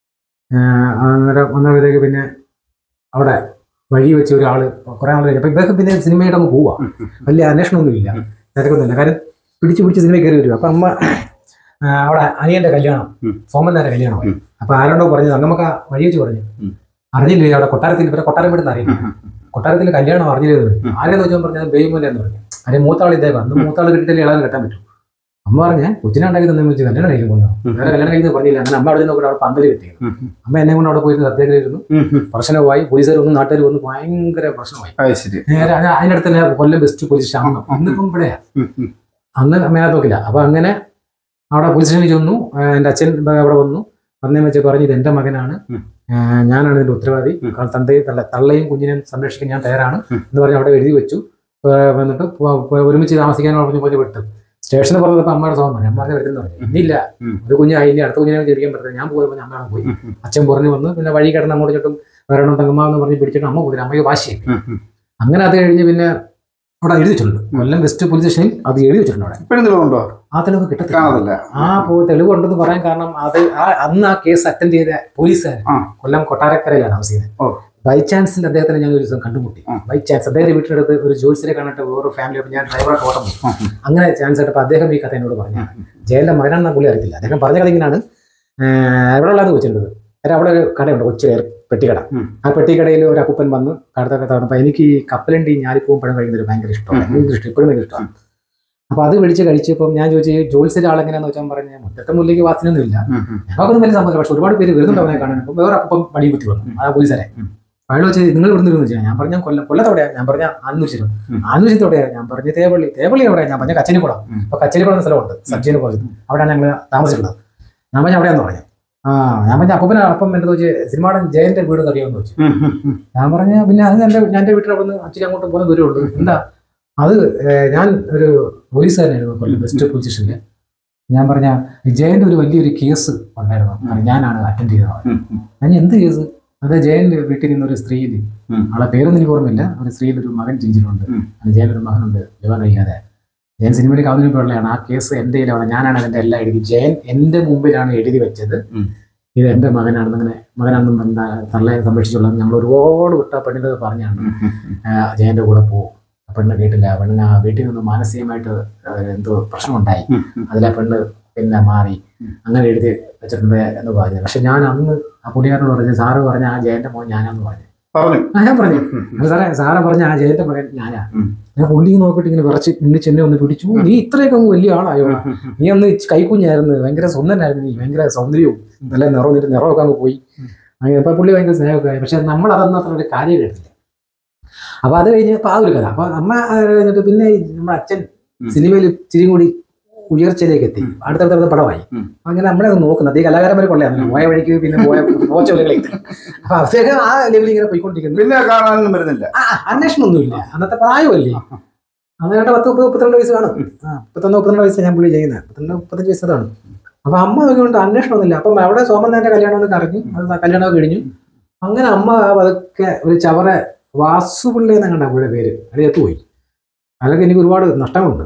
അന്നേരം വന്നപ്പോഴത്തേക്ക് പിന്നെ അവിടെ വഴി വെച്ച് ഒരാൾ കുറേ നാൾ കഴിഞ്ഞു. അപ്പം ഇതൊക്കെ പിന്നെ സിനിമയുടെ അങ്ങ് പോവാ, വലിയ അന്വേഷണമൊന്നുമില്ല, തിരക്കൊന്നുമില്ല, കാര്യം പിടിച്ച് സിനിമ കയറി വരും. അപ്പം അമ്മ അവിടെ അനിയന്റെ കല്യാണം, സോമന്റെ കല്യാണമായി. അപ്പൊ ആരോടോ പറഞ്ഞു, തങ്കമ്മക്ക് വഴി വെച്ച് പറഞ്ഞു, അറിഞ്ഞില്ലേ അവിടെ കൊട്ടാരത്തിൽ, ഇവരെ കൊട്ടാരം വീട് അറിയില്ല, കൊട്ടാരത്തിൽ കല്യാണം അറിഞ്ഞില്ലേ, ആരെന്ന് വെച്ചാൽ പറഞ്ഞത് ബേബിമോന്റെ എന്ന് പറഞ്ഞു. അതിന് മൂത്താൾ ഇദ്ദേഹം, അന്ന് മൂത്താൾ കിട്ടിയിട്ടല്ലേ ഇളാൻ കെട്ടാൻ പറ്റും. അമ്മ പറഞ്ഞ കൊച്ചിനുണ്ടാക്കി തന്നെ വെച്ച് കല്യാണം കഴിക്കുന്നു, വേറെ കല്യാണം കഴിക്കുന്നത് പറഞ്ഞില്ല. അങ്ങനെ അമ്മ അവിടെ നോക്കി അവിടെ പന്തല് കിട്ടിയത്. അമ്മ എന്നെ കൊണ്ട് അവിടെ പോയിട്ട് സത്യാഗ്രഹിരുന്നു, പ്രശ്നമായി, പോലീസുകാർ വന്നു, നാട്ടുകാർ വന്നു, ഭയങ്കര പ്രശ്നമായി. അതിനടുത്ത് തന്നെ കൊല്ലം ബെസ്റ്റ് പോലീസ് സ്റ്റേഷൻ, ഇന്നിപ്പം ഇവിടെയാ, അന്ന് മേലെ നോക്കില്ല. അപ്പൊ അങ്ങനെ അവിടെ പോലീസ് സ്റ്റേഷനിൽ ചെന്നു, എൻ്റെ അച്ഛൻ അവിടെ വന്നു, അന്നേ വെച്ച് പറഞ്ഞു ഇത് എൻ്റെ മകനാണ്, ഞാനാണ് ഇതിന്റെ ഉത്തരവാദി, തള്ളയും കുഞ്ഞിനെയും സംരക്ഷിക്കാൻ ഞാൻ തയ്യാറാണ് എന്ന് പറഞ്ഞ് അവിടെ എഴുതി വെച്ചു. വന്നിട്ട് ഒരുമിച്ച് താമസിക്കാൻ പറഞ്ഞു, പോലെ വിട്ടു. സ്റ്റേഷനിൽ പറഞ്ഞപ്പോൾ അമ്മയുടെ സ്വഭാവം പറഞ്ഞു, അമ്മ വരുന്ന പറഞ്ഞു, ഇന്നില്ല, ഒരു കുഞ്ഞായി, ഇനി അടുത്ത കുഞ്ഞിനെ ജനിക്കാൻ പറ്റില്ല, ഞാൻ പോയപ്പോൾ അമ്മയാണ് പോയി. അച്ഛൻ പറഞ്ഞു വന്നു, പിന്നെ വഴി കിടന്ന് അങ്ങോട്ട് ചുട്ടും വരണം തങ്കമ്മാന്ന് പറഞ്ഞ് പിടിച്ചിട്ട് അമ്മ പോയി, അമ്മയ്ക്ക് വാശിയായി. അങ്ങനെ അത് കഴിഞ്ഞ് പിന്നെ അവിടെ എഴുതി വെച്ചിട്ടുണ്ട്, കൊല്ലം വെസ്റ്റ് പോലീസ് സ്റ്റേഷനിൽ അത് എഴുതി വെച്ചിട്ടുണ്ട്. അവിടെ ആ തെളിവ് കിട്ടത്തില്ല. ആ തെളിവുണ്ടെന്ന് പറയാൻ കാരണം അത് അന്ന് ആ കേസ് അറ്റൻഡ് ചെയ്ത പോലീസുകാർ കൊല്ലം കൊട്ടാരക്കരയിലാണ് താമസിക്കുന്നത്. ബൈ ചാൻസിൽ അദ്ദേഹത്തിനെ ഞാൻ ഒരു ദിവസം കണ്ടുമുട്ടി. ബൈ ചാൻസ് അദ്ദേഹം വീട്ടിലെടുത്ത് ഒരു ജോത്സ്യരെ കണ്ടിട്ട് വേറൊരു ഫാമിലി, ഞാൻ ഡ്രൈവറെ ഓട്ടം പോകും, അങ്ങനെ ചാൻസ് ആയിട്ട് അദ്ദേഹം ഈ കഥ എന്നോട് പറഞ്ഞാണ്. ജയലിന്റെ മകനാണെന്ന് പുള്ളി അറിയത്തില്ല. അദ്ദേഹം പറഞ്ഞ കഥ ഇങ്ങനെയാണ്, എവിടെ ഉള്ളത് വെച്ചിട്ടുള്ളത്, അവിടെ ഒരു കടയുണ്ട്, കൊച്ചി പെട്ടിക്കട. ആ പെട്ടിക്കടയിൽ ഒരു അപ്പൂപ്പൻ വന്ന് കടത്തൊക്കെ തന്നപ്പോൾ എനിക്ക് ഈ കപ്പലണ്ടി ഞാലിപ്പൂവും പഴം കഴിക്കുന്നത് ഭയങ്കര ഇഷ്ടമാണ്, ഭയങ്കര ഇഷ്ടം, ഇപ്പോഴും ഭയങ്കര ഇഷ്ടമാണ്. അപ്പൊ അത് മേടിച്ച് കഴിച്ചപ്പം ഞാൻ ചോദിച്ചു ജോത്സ്യന്റെ ആളെങ്ങനെയാന്ന് വെച്ചാൽ പറഞ്ഞാൽ മുറ്റത്തെ മുല്ലേക്ക് വാസനയൊന്നും ഇല്ല, ഞങ്ങൾക്കൊന്നും വലിയ സംഭവം, പക്ഷെ ഒരുപാട് പേര് വരുന്നുണ്ട് അവനെ കാണാൻ. അപ്പം വേറെ അപ്പം പടി കുത്തി വന്നു ആ പോലീസുകാരെ. അയാൾ വെച്ച് നിങ്ങൾ ഇവിടെ നിന്ന് വെച്ചാൽ, ഞാൻ പറഞ്ഞ കൊല്ലത്തോടെയാണ്, ഞാൻ പറഞ്ഞ ആനന്ദൂരിലും, ആനന്ദൂരത്തോടെയാണ്, ഞാൻ പറഞ്ഞ തേവള്ളി എവിടെയാണ്, ഞാൻ പറഞ്ഞ കച്ചേരിക്കുളം. അപ്പൊ കച്ചേരിക്കുളം സ്ഥലമുണ്ട്, സബ്ജിന് കോളേജ്, അവിടെയാണ് ഞങ്ങൾ താമസിക്കുന്നത്. ഞാൻ പറഞ്ഞ അവിടെയാന്ന് പറഞ്ഞു. ഞാൻ പറഞ്ഞ അപ്പൂപ്പന അപ്പം എന്റെ ചോദിച്ചു സിനിമാടൻ ജയന്റെ വീട് അറിയാമെന്ന് ചോദിച്ചു. ഞാൻ പറഞ്ഞ പിന്നെ അത് ഞാൻ എൻ്റെ വീട്ടിൽ അവിടെ നിന്ന് അച്ഛൻ അങ്ങോട്ട് പോകുന്ന ദൂരമുള്ളൂ. എന്താ അത്, ഞാൻ ഒരു പോലീസുകാരനായിരുന്നു കൊല്ലം വെസ്റ്റ് പോലീസ് സ്റ്റേഷനിൽ. ഞാൻ പറഞ്ഞ ജയന്റെ ഒരു വലിയൊരു കേസ് ഉണ്ടായിരുന്നു, ഞാനാണ് അറ്റൻഡ് ചെയ്തത്. ഞാൻ എന്ത് കേസ്? അത് ജയന്റെ വീട്ടിൽ നിന്നൊരു സ്ത്രീയിൽ, ആളെ പേരൊന്നും എനിക്ക് ഓർമ്മയില്ല, ഒരു സ്ത്രീയിൽ ഒരു മകൻ ജനിച്ചിട്ടുണ്ട്, ജയനൊരു മകനുണ്ട്, വിവാഹം കഴിക്കാതെ. ജയൻ സിനിമയിലേക്ക് അവതരിപ്പിക്കുകയാണ്. ആ കേസ് എൻ്റെ കയ്യിലാണ്, ഞാനാണ് അതിൻ്റെ എല്ലാം എഴുതി. ജയൻ എൻ്റെ മുമ്പിലാണ് എഴുതി വെച്ചത്, ഇത് എൻ്റെ മകനാണെന്ന് എന്താ തള്ളയെ സംരക്ഷിച്ചുള്ളത്. ഞങ്ങൾ ഒരുപാട് വിട്ട പെണ്ണിൻ്റെ പറഞ്ഞാണ് ജയൻ്റെ കൂടെ പോകും. പെണ്ണ് കേട്ടില്ല. പെണ്ണിന് വീട്ടിൽ നിന്ന് മാനസികമായിട്ട് എന്തോ പ്രശ്നമുണ്ടായി. അതിലെ പെണ്ണ് പിന്നെ മാറി, അങ്ങനെ എഴുതി വെച്ചിട്ടുണ്ട് എന്ന് പറഞ്ഞു. പക്ഷെ ഞാൻ അന്ന് ആ പുള്ളിക്കാരനോട് പറഞ്ഞു, സാറ് പറഞ്ഞ ആ ജയന്റെ മോൻ ഞാനാന്ന് പറഞ്ഞു. ഞാൻ പറഞ്ഞു സാറെ പറഞ്ഞ ആ ജയന്റെ മകൻ ഞാനാ. ഞാൻ പുള്ളി നോക്കിയിട്ട് ഇങ്ങനെ വിറച്ച് ചെന്നെ ഒന്ന് പിടിച്ചു. നീ ഇത്രയൊക്കെ അങ്ങ് വലിയ ആളായോ? നീ അന്ന് കൈക്കുഞ്ഞായിരുന്നു, ഭയങ്കര സുന്ദരനായിരുന്നു, നീ ഭയങ്കര സൗന്ദര്യവും നല്ല നിറമൊക്കെ അങ്ങ് പോയി. അപ്പൊ പുള്ളി ഭയങ്കര സ്നേഹമൊക്കെ ആയി. പക്ഷെ നമ്മൾ അതൊന്നും അത്ര ഒരു കാര്യം എടുത്തില്ല. അപ്പൊ അത് കഴിഞ്ഞപ്പോ ആ ഒരു കഥ. അപ്പൊ അമ്മ കഴിഞ്ഞിട്ട് പിന്നെ നമ്മുടെ അച്ഛൻ സിനിമയിൽ ഇച്ചിരി കൂടി ഉയർച്ചയിലേക്ക് എത്തി. അടുത്തടുത്ത പടമായി. അങ്ങനെ നമ്മളെ നോക്കുന്നത് ഈ കലാകാരന്മാരെ കൊള്ളയാണ് പോയ വഴിക്ക് പിന്നെ പോച്ച വിലകളെത്തി. അപ്പൊ അദ്ദേഹം ആ ലെവലിൽ ഇങ്ങനെ പോയിക്കൊണ്ടിരിക്കുന്നു. പിന്നെ കാണാനൊന്നും വരുന്നില്ല, അന്വേഷണമൊന്നുമില്ല. അന്നത്തെ പ്രായമല്ലേ, അന്ന് 10-32 വയസ്സ് കാണും. 31-32 വയസ്സ് ഞാൻ പുള്ളി ചെയ്യുന്നത്, 35 വയസ്സതാണ്. അപ്പൊ അമ്മ നോക്കിക്കൊണ്ട് അന്വേഷണമൊന്നുമില്ല. അപ്പം അവിടെ സോമനാന്റെ കല്യാണം ഒന്ന് കറങ്ങി, അത് കല്യാണമൊക്കെ കഴിഞ്ഞു. അങ്ങനെ അമ്മ പതുക്കെ ഒരു ചവറ വാസുപിള്ളി എന്ന കണ്ട പുള്ളിയുടെ പേര് അത് എത്തുപോയി. അല്ലെങ്കിൽ എനിക്ക് ഒരുപാട് നഷ്ടമുണ്ട്.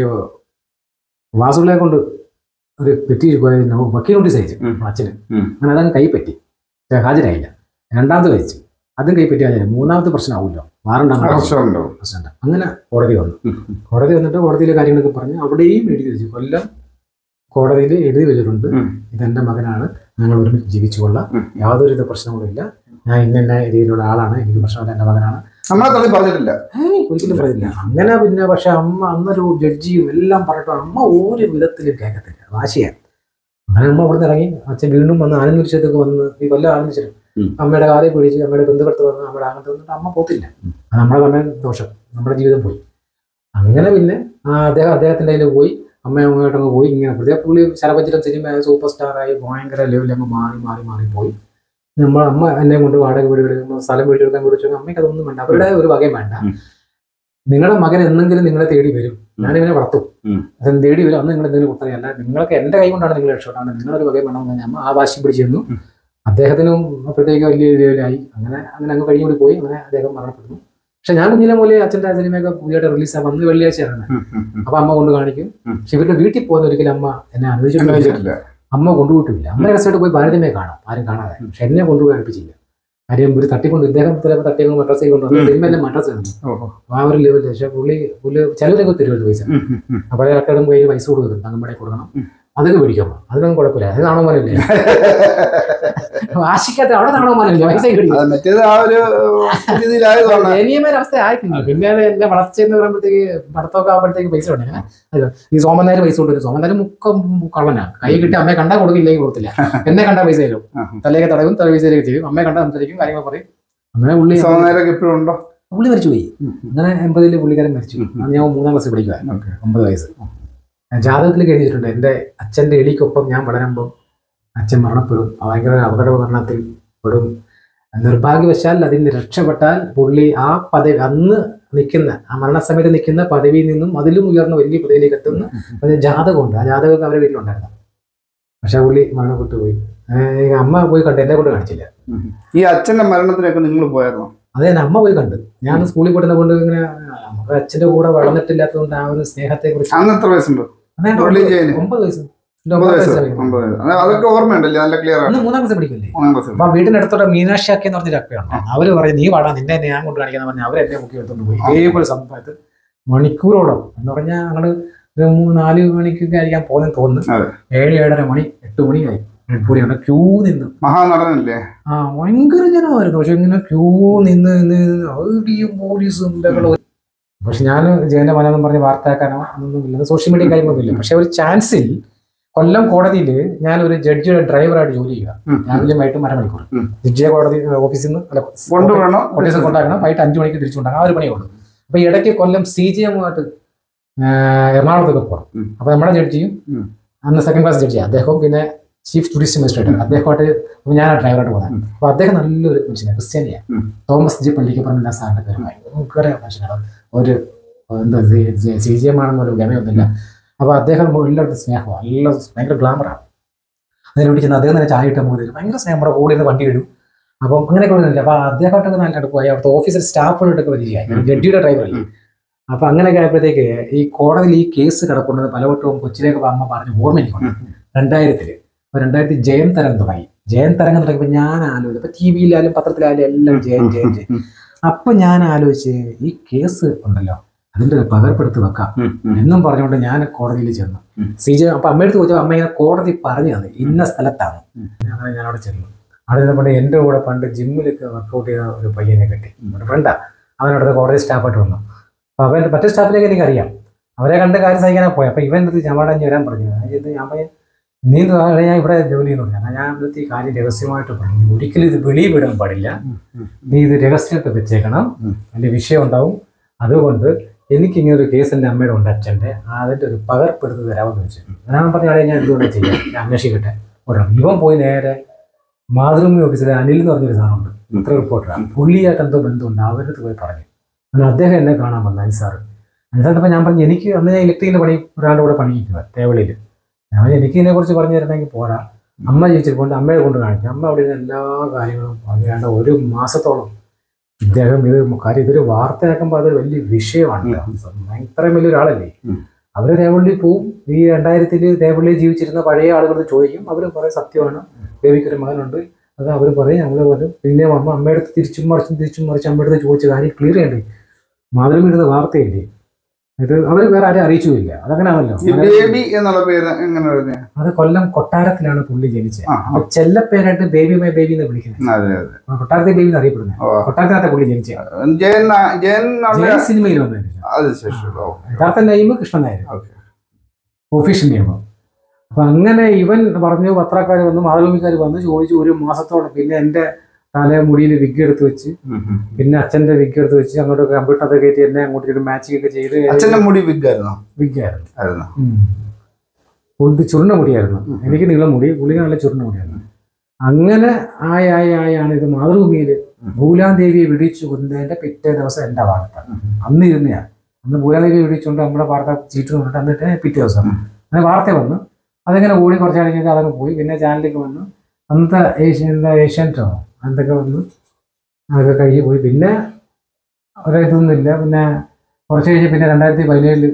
വാസുപിള്ളയെ കൊണ്ട് ഒരു പെറ്റി വക്കീൽ നോട്ടീസ് അയച്ചു അച്ഛന്. അങ്ങനെ അതങ്ങ് കൈപ്പറ്റി, ഹാജരായില്ല. രണ്ടാമത് കഴിച്ചു, അതും കൈപ്പറ്റി ഹാജരായി. മൂന്നാമത്തെ പ്രശ്നമാവുമല്ലോ, പ്രശ്നം. അങ്ങനെ കോടതി വന്നു. കോടതി വന്നിട്ട് കോടതിയിലെ കാര്യങ്ങളൊക്കെ പറഞ്ഞ് അവിടെയും എഴുതി വെച്ചു. കൊല്ലം കോടതിയിൽ എഴുതി വെച്ചിട്ടുണ്ട്, ഇതെന്റെ മകനാണ്, ഞങ്ങൾ ഒരുമിച്ച് ജീവിച്ചുകൊള്ളാം, യാതൊരുവിധ പ്രശ്നങ്ങളുമില്ല, ഞാൻ ഇന്ന രീതിയിലുള്ള ആളാണ്, എനിക്ക് പ്രശ്നമില്ല, എന്റെ മകനാണ്. പറഞ്ഞിട്ടില്ല, ഒരിക്കലും പറഞ്ഞില്ല. അങ്ങനെ പിന്നെ പക്ഷെ അമ്മ അന്നൊരു ജഡ്ജിയും എല്ലാം പറഞ്ഞിട്ട് അമ്മ ഒരു വിധത്തിലും കേൾക്കത്തില്ല, വാശിയാണ്. അങ്ങനെ അമ്മ അവിടെ നിന്ന് ഇറങ്ങി. അച്ഛൻ വീണ്ടും വന്ന് ആനന്ദപുരത്തേക്ക് വന്ന് ഈ കൊല്ലം ആനന്ദിച്ചിട്ട് അമ്മയുടെ കാര്യം പിടിച്ച് അമ്മയുടെ ബന്ധുക്കടുത്ത് വന്ന് അമ്മയുടെ അങ്ങോട്ട് വന്നിട്ട് അമ്മ പോത്തില്ല. അത് നമ്മുടെ സമയം ദോഷം, നമ്മുടെ ജീവിതം പോയി. അങ്ങനെ പിന്നെ അദ്ദേഹത്തിന്റെ കയ്യിൽ പോയി, അമ്മയുമായിട്ടങ്ങ് പോയി. ഇങ്ങനെ പുള്ളി ശരപഞ്ചരം സിനിമ സൂപ്പർ സ്റ്റാറായി ഭയങ്കര ലെവലിൽ അങ്ങ് മാറി പോയി. അമ്മ എന്നെ കൊണ്ട് വാടക വീടുകളിൽ സ്ഥലം വീട്ടിലെടുക്കാൻ വിളിച്ചു. അമ്മയ്ക്ക് അതൊന്നും വേണ്ട, അവരുടെ ഒരു വകയും വേണ്ട. നിങ്ങളുടെ മകൻ എന്തെങ്കിലും നിങ്ങളെ തേടി വരും, ഞാനിങ്ങനെ വളർത്തും, അത് തേടി വരും, അന്ന് നിങ്ങൾ എന്തെങ്കിലും കൊടുത്തതല്ല, നിങ്ങൾക്ക് എന്റെ കൈ കൊണ്ടാണ് നിങ്ങൾ രക്ഷപ്പെട്ടാണ്, നിങ്ങളൊരു വകയും വേണമെന്ന് അമ്മ ആ വാശി പിടിച്ചിരുന്നു. അദ്ദേഹത്തിനും അപ്പോഴത്തേക്ക് വലിയ ലെവലായി. അങ്ങനെ അങ്ങ് കഴിഞ്ഞുകൂടി പോയി. അങ്ങനെ അദ്ദേഹം മരണപ്പെടുന്നു. പക്ഷെ ഞാൻ കുഞ്ഞിലെ പോലെ അച്ഛൻ്റെ സിനിമയൊക്കെ പുതിയതായിട്ട് റിലീസാണ്, വന്ന് വെള്ളിയാഴ്ച ഇറങ്ങുന്നത്. അപ്പൊ അമ്മ കൊണ്ട് കാണിക്കും. പക്ഷെ ഇവരുടെ വീട്ടിൽ പോകുന്ന ഒരിക്കലും അമ്മ എന്നെ അനുവദിച്ചിട്ടില്ല, അമ്മ കൊണ്ടുപോയിട്ടില്ല. അമ്മ രസമായിട്ട് പോയി ഭാരതമേ കാണാം, ആരും കാണാതെ. പക്ഷെ എന്നെ കൊണ്ടുപോയി അടുപ്പിച്ചില്ല. കാര്യം ഒരു തട്ടിക്കൊണ്ട് ഇദ്ദേഹം ചിലപ്പോൾ തട്ടിയൊക്കെ മദ്രസയിൽ കൊണ്ടുവന്നു, സിനിമയെല്ലാം മദ്രസ തന്നു. ആ ഒരു ലെവലിൽ. പക്ഷെ പുള്ളി ചിലവരൊക്കെ തരുമല്ലോ പൈസ. അപ്പൊ ആൾക്കാരും കയ്യിൽ പൈസ കൊടുക്കും, തങ്ങമ്പടെ കൊടുക്കണം, അതൊക്കെ മേടിക്കാം. അതിനൊന്നും കുഴപ്പമില്ല, അത് കാണാൻ പോലല്ലേ വാശിക്കാത്ത അവിടെ കാണാൻ പോലല്ലേ പൈസ അവസ്ഥ ആയിട്ടില്ല. പിന്നെ എന്റെ വളർച്ചയെന്ന് പറയുമ്പോഴത്തേക്ക് പഠിത്തമൊക്കെ ആകുമ്പോഴത്തേക്ക് പൈസ ഉണ്ടെങ്കിൽ ഈ സോമനാര് പൈസ കൊണ്ടുവരും. സോമനാര് കള്ളനാ, കൈ കിട്ടി അമ്മയെ കണ്ടാൽ കൊടുക്കില്ലെങ്കിൽ കൊടുത്തില്ല, എന്നെ കണ്ടാൽ പൈസ തരും, തലയൊക്കെ തടവും, തല പൈസയിലേക്ക് ചെയ്യും, അമ്മയെ കണ്ടാൽ സംസാരിക്കും, കാര്യങ്ങൾ പറയും. അങ്ങനെ പുള്ളി മരിച്ചു പോയി. അങ്ങനെ 80-ൽ പുള്ളിക്കാരൻ മരിച്ചു. അത് ഞാൻ 3ാം ക്ലാസ്സിൽ പഠിക്കുക, 9 വയസ്സ്. ജാതകത്തിൽ എഴുതിയിട്ടുണ്ട്, എൻ്റെ അച്ഛൻ്റെ എളിക്കൊപ്പം ഞാൻ വളരുമ്പം അച്ഛൻ മരണപ്പെടും, ഭയങ്കര അപകട മരണത്തിൽ പെടും. നിർഭാഗ്യവശാൽ അതിന് രക്ഷപ്പെട്ടാൽ പുള്ളി ആ പദവി അന്ന് നിൽക്കുന്ന ആ മരണസമയത്ത് നിൽക്കുന്ന പദവിയിൽ നിന്നും അതിലും ഉയർന്ന വലിയ പദവിയിലേക്ക് എത്തുന്ന അതിന് ജാതകമുണ്ട്. ആ ജാതകമൊക്കെ അവരുടെ വീട്ടിലുണ്ടായിരുന്നു. പക്ഷെ പുള്ളി മരണപ്പെട്ടു പോയി. അമ്മ പോയി കണ്ടു, എന്നെ കൊണ്ട് കാണിച്ചില്ല. ഈ അച്ഛന്റെ മരണത്തിനൊക്കെ നിങ്ങൾ പോയായിരുന്നോ? അതെ, അമ്മ പോയി കണ്ടു. ഞാൻ സ്കൂളിൽ പോയിരുന്ന കൊണ്ട് ഇങ്ങനെ നമുക്ക് അച്ഛന്റെ കൂടെ വളർന്നിട്ടില്ലാത്തതുകൊണ്ട് ആ ഒരു സ്നേഹത്തെ കുറിച്ച്. 9 വയസ്സ്. 9 വയസ്സ്. അതൊക്കെ ഓർമ്മയുണ്ടല്ലേ? നല്ല ക്ലിയർ ആണ്. 3ാം ക്ലാസ് പഠിക്കില്ലേ? അപ്പൊ വീടിനടുത്തോടെ മീനാക്ഷി എന്ന് പറഞ്ഞൊരു അക്കയുണ്ട്. അവര് പറയും നീ പാടാ, നിന്നെ ഞാൻ കൊണ്ട് കാണിക്കാന്ന് പറഞ്ഞാൽ അവരെന്നെ മുക്കി എടുത്തോണ്ട് പോയി. ഇതേപോലെ സംഭവത്ത് മണിക്കൂറോളം എന്ന് പറഞ്ഞാൽ ഞങ്ങള് 4 മണിക്കൊക്കെ ആയിരിക്കാൻ പോകുന്ന തോന്നുന്നു. 7-7:30 മണി 8 മണിയായി. ക്യൂ നിന്ന്. മഹാനടനല്ലേ? ഭയങ്കര ജനമായിരുന്നു. പക്ഷെ ഇങ്ങനെ ക്യൂ നിന്ന് പോലീസും. പക്ഷെ ഞാൻ ജയന്റെ മലയാളം പറഞ്ഞ് വാർത്തയാക്കാനോ ഒന്നും ഇല്ല, സോഷ്യൽ മീഡിയ കാര്യങ്ങളൊന്നും ഇല്ല. പക്ഷെ ഒരു ചാൻസിൽ കൊല്ലം കോടതിയിൽ ഞാൻ ഒരു ജഡ്ജിയുടെ ഡ്രൈവറായിട്ട് ജോലി ചെയ്യുക. രാവിലെ വൈകിട്ട് 1/2 മണിക്കൂർ ജഡ്ജിയെ കോടതി ഓഫീസിൽ നിന്ന് കൊണ്ടാക്കണം, വൈകിട്ട് 5 മണിക്ക് തിരിച്ചുകൊണ്ടാക്കണം. ആ ഒരു പണിയുള്ളൂ. അപ്പൊ ഇടയ്ക്ക് കൊല്ലം CGM-ആയിട്ട് എറണാകുളത്തൊക്കെ പോകണം. അപ്പൊ നമ്മുടെ ജഡ്ജിയും അന്ന് 2nd ക്ലാസ് ജഡ്ജിയാണ് അദ്ദേഹവും, പിന്നെ ചീഫ് ജുഡീഷ്യൽ മജിസ്ട്രേറ്റ് അദ്ദേഹമായിട്ട് ഞാൻ ഡ്രൈവറായിട്ട് പോകുന്നത്. അപ്പൊ അദ്ദേഹം നല്ലൊരു മനുഷ്യനാണ്, ക്രിസ്ത്യാനിയാണ്. തോമസ് ജി പള്ളിക്കപ്പുറം സാറിന്റെ പേര് ഭയങ്കര മനുഷ്യനാണ്. ഒരു എന്താ CGM ആണെന്നൊരു ഗമയൊന്നുമില്ല. അപ്പൊ അദ്ദേഹം എല്ലാവരുടെ സ്നേഹമാണ്, നല്ല ഭയങ്കര ഗ്ലാമറാണ്. അതിനെ വിളിക്കുന്നത് അദ്ദേഹം തന്നെ ചായ ഇട്ടാൽ പോകുന്നത് ഭയങ്കര സ്നേഹം. നമ്മുടെ കൂടെ നിന്ന് വണ്ടി ഇടും. അപ്പം അങ്ങനെയൊക്കെ ഉള്ളതല്ല. അപ്പൊ അദ്ദേഹമായിട്ടൊക്കെ നല്ലതായിട്ട് പോയി. അവിടുത്തെ ഓഫീസിൽ സ്റ്റാഫുകളായിട്ടൊക്കെ വരികയായി. ജഡ്ജിയുടെ ഡ്രൈവറല്ലേ. അപ്പൊ അങ്ങനെയൊക്കെ ആയപ്പോഴത്തേക്ക് ഈ കോടതിയിൽ ഈ കേസ് കിടക്കുന്നത് പലവട്ടവും കൊച്ചിലേക്ക് അമ്മ പറഞ്ഞു ഓർമ്മയിട്ടുണ്ട്. 2000 അപ്പൊ 2000 ജയം തരം തുടങ്ങി. ജയം തരംഗം തുടങ്ങിയപ്പോൾ ഞാൻ ആലോചിച്ചു, ഇപ്പൊ ടി വിയിലായാലും പത്രത്തിലായാലും എല്ലാം ജയം ജയം ജയം. അപ്പൊ ഞാൻ ആലോചിച്ച് ഈ കേസ് ഉണ്ടല്ലോ അതിന്റെ പകർപ്പെടുത്ത് വെക്കാം എന്നും പറഞ്ഞുകൊണ്ട് ഞാൻ കോടതിയിൽ ചെന്നു. CJ അപ്പൊ അമ്മയെടുത്ത് ചോദിച്ചാൽ അമ്മ ഇങ്ങനെ കോടതി പറഞ്ഞു തന്നെ ഇന്ന സ്ഥലത്താണ്. അങ്ങനെ ഞാൻ അവിടെ ചെന്നു. അവിടെ നിന്നപ്പോൾ എൻ്റെ കൂടെ പണ്ട് ജിമ്മിലൊക്കെ വർക്കൗട്ട് ചെയ്ത ഒരു പയ്യനെ കെട്ടി ഫ്രണ്ടാ. അവനവിടെ കോടതി സ്റ്റാഫായിട്ട് വന്നു. അപ്പൊ അവൻ മറ്റേ സ്റ്റാഫിലേക്ക് എനിക്കറിയാം. അവരെ കണ്ട് കാര്യം സഹിക്കാനാ പോയി. അപ്പൊ ഇവൻ എടുത്ത് ഞമ്മടെ വരാൻ പറഞ്ഞു. ഞാൻ പറഞ്ഞു നീ ഞാൻ ഇവിടെ ജോലി ചെയ്യുന്നു. ഞാൻ ഈ കാര്യം രഹസ്യമായിട്ട് പറഞ്ഞു. ഒരിക്കലും ഇത് വെളിയിൽ വിടാൻ പാടില്ല. നീ ഇത് രഹസ്യമായിട്ട് വെച്ചേക്കണം, അതിന്റെ വിഷയം ഉണ്ടാവും. അതുകൊണ്ട് എനിക്കിങ്ങനെ ഒരു കേസ് എൻ്റെ അമ്മയുടെ ഉണ്ട് അച്ഛൻ്റെ, അതിൻ്റെ ഒരു പകർപ്പെടുത്ത് തരാമെന്ന് വെച്ചു. ഞാൻ പറഞ്ഞാൽ ഞാൻ എന്തുകൊണ്ട് ചെയ്യാം, ഞാൻ അന്വേഷിക്കട്ടെ. ഇവൻ പോയി നേരെ മാതൃഭൂമി ഓഫീസിലെ അനിൽ എന്ന് പറഞ്ഞൊരു സാധനമുണ്ട്, ഇത്ര റിപ്പോർട്ടറാണ്. പുള്ളിയായിട്ട് എന്തോ ബന്ധമുണ്ട്, അവരടുത്ത് പോയി പറഞ്ഞു. അങ്ങനെ അദ്ദേഹം എന്നെ കാണാൻ വന്നു അൻസാറ്. അൻസാറിട്ടപ്പോൾ ഞാൻ പറഞ്ഞു എനിക്ക് അന്ന് ഞാൻ ഇലക്ട്രിക്കിൻ്റെ പണി ഒരാളുടെ കൂടെ പണിയിക്കുക തേവളിയിൽ. ഞാൻ എനിക്ക് ഇതിനെക്കുറിച്ച് പറഞ്ഞു തരുന്നെങ്കിൽ പോരാ, അമ്മ ചോദിച്ചിട്ടുണ്ട്, അമ്മയെ കൊണ്ട് കാണിക്കും. അമ്മ അവിടെ ഇരുന്ന് എല്ലാ കാര്യങ്ങളും പറഞ്ഞു. വേണ്ട 1 മാസത്തോളം ഇദ്ദേഹം ഇതൊരു വാർത്തയാക്കുമ്പോൾ അതൊരു വലിയ വിഷയമാണ്. ഇത്രയും വലിയൊരാളല്ലേ. അവർ തേവള്ളിയിൽ പോവും. ഈ 2000 തേവള്ളിയിൽ ജീവിച്ചിരുന്ന പഴയ ആളുകൾ ചോദിക്കും. അവർ പറയും സത്യമാണ്, ബേബിക്കൊരു മകനുണ്ട്. അത് അവർ പറയും, ഞങ്ങൾ പറയും. പിന്നെ അമ്മയുടെ തിരിച്ചും മറിച്ച് അമ്മയുടെ ചോദിച്ച കാര്യം ക്ലിയർ ചെയ്യണ്ടേ. മാതൃഭൂമി ഇടുന്ന വാർത്തയില്ലേ, ഇത് അവർ വേറെ ആരും അറിയിച്ചുമില്ല. അതങ്ങനെയാണല്ലോ. അത് കൊല്ലം കൊട്ടാരത്തിലാണ് പുള്ളി ജനിച്ചത്. അപ്പൊ ചെല്ലപ്പേരായിട്ട് ബേബി മൈ ബേബി എന്ന് വിളിക്കുന്നത്. കൊട്ടാരത്തെ ബേബി എന്ന് അറിയപ്പെടുന്നത്. കൊട്ടാരത്തിനകത്ത് പുള്ളി ജനിച്ചത്. സിനിമയിൽ വന്നത് യഥാർത്ഥ name Krishnan Nair, official name. അപ്പൊ അങ്ങനെ ഇവൻ പറഞ്ഞു, പത്രക്കാർ വന്നു, മാതൃഭൂമിക്കാർ വന്നു ചോദിച്ചു 1 മാസത്തോളം. പിന്നെ എൻ്റെ തലമുടിയിൽ വിഗ് എടുത്ത് വെച്ച്, പിന്നെ അച്ഛന്റെ വിഗ് എടുത്ത് വെച്ച് അങ്ങോട്ട് കമ്പ്യൂട്ടർ കയറ്റി എന്നെ അങ്ങോട്ട് മാച്ചിങ് ഒക്കെ ചെയ്ത്. അച്ഛന്റെ മുടി വിഗായിരുന്നു. ചുരുണ്ട മുടിയായിരുന്നു. എനിക്ക് നീളം മുടി, പുള്ളിക്ക് നല്ല ചുരുണ്ട മുടിയായിരുന്നു. അങ്ങനെ ആയാണ് ഇത് മാതൃഭൂമിയിൽ ഭൂലാദേവിയെ വെടിച്ചു കൊന്നതിന്റെ പിറ്റേ ദിവസം എൻ്റെ വാർത്ത. അന്ന് ഇരുന്നയാണ്. അന്ന് ഭൂലാദേവിയെ വെടിച്ചുകൊണ്ട് നമ്മുടെ വാർത്ത ചീട്ട് കൊണ്ടിട്ട് എന്നിട്ട് പിറ്റേ ദിവസം അങ്ങനെ വാർത്ത വന്നു. അതെങ്ങനെ ഓടി കുറച്ച് കഴിഞ്ഞാൽ അതങ്ങ് പോയി. പിന്നെ ചാനലിലേക്ക് വന്നു. അന്നത്തെ ഏഷ്യാനെറ്റോ എന്തൊക്കെ വന്നു, അതൊക്കെ കഴിഞ്ഞ് പോയി. പിന്നെ ഒരിതൊന്നുമില്ല. പിന്നെ കുറച്ച് കഴിഞ്ഞ് പിന്നെ 2017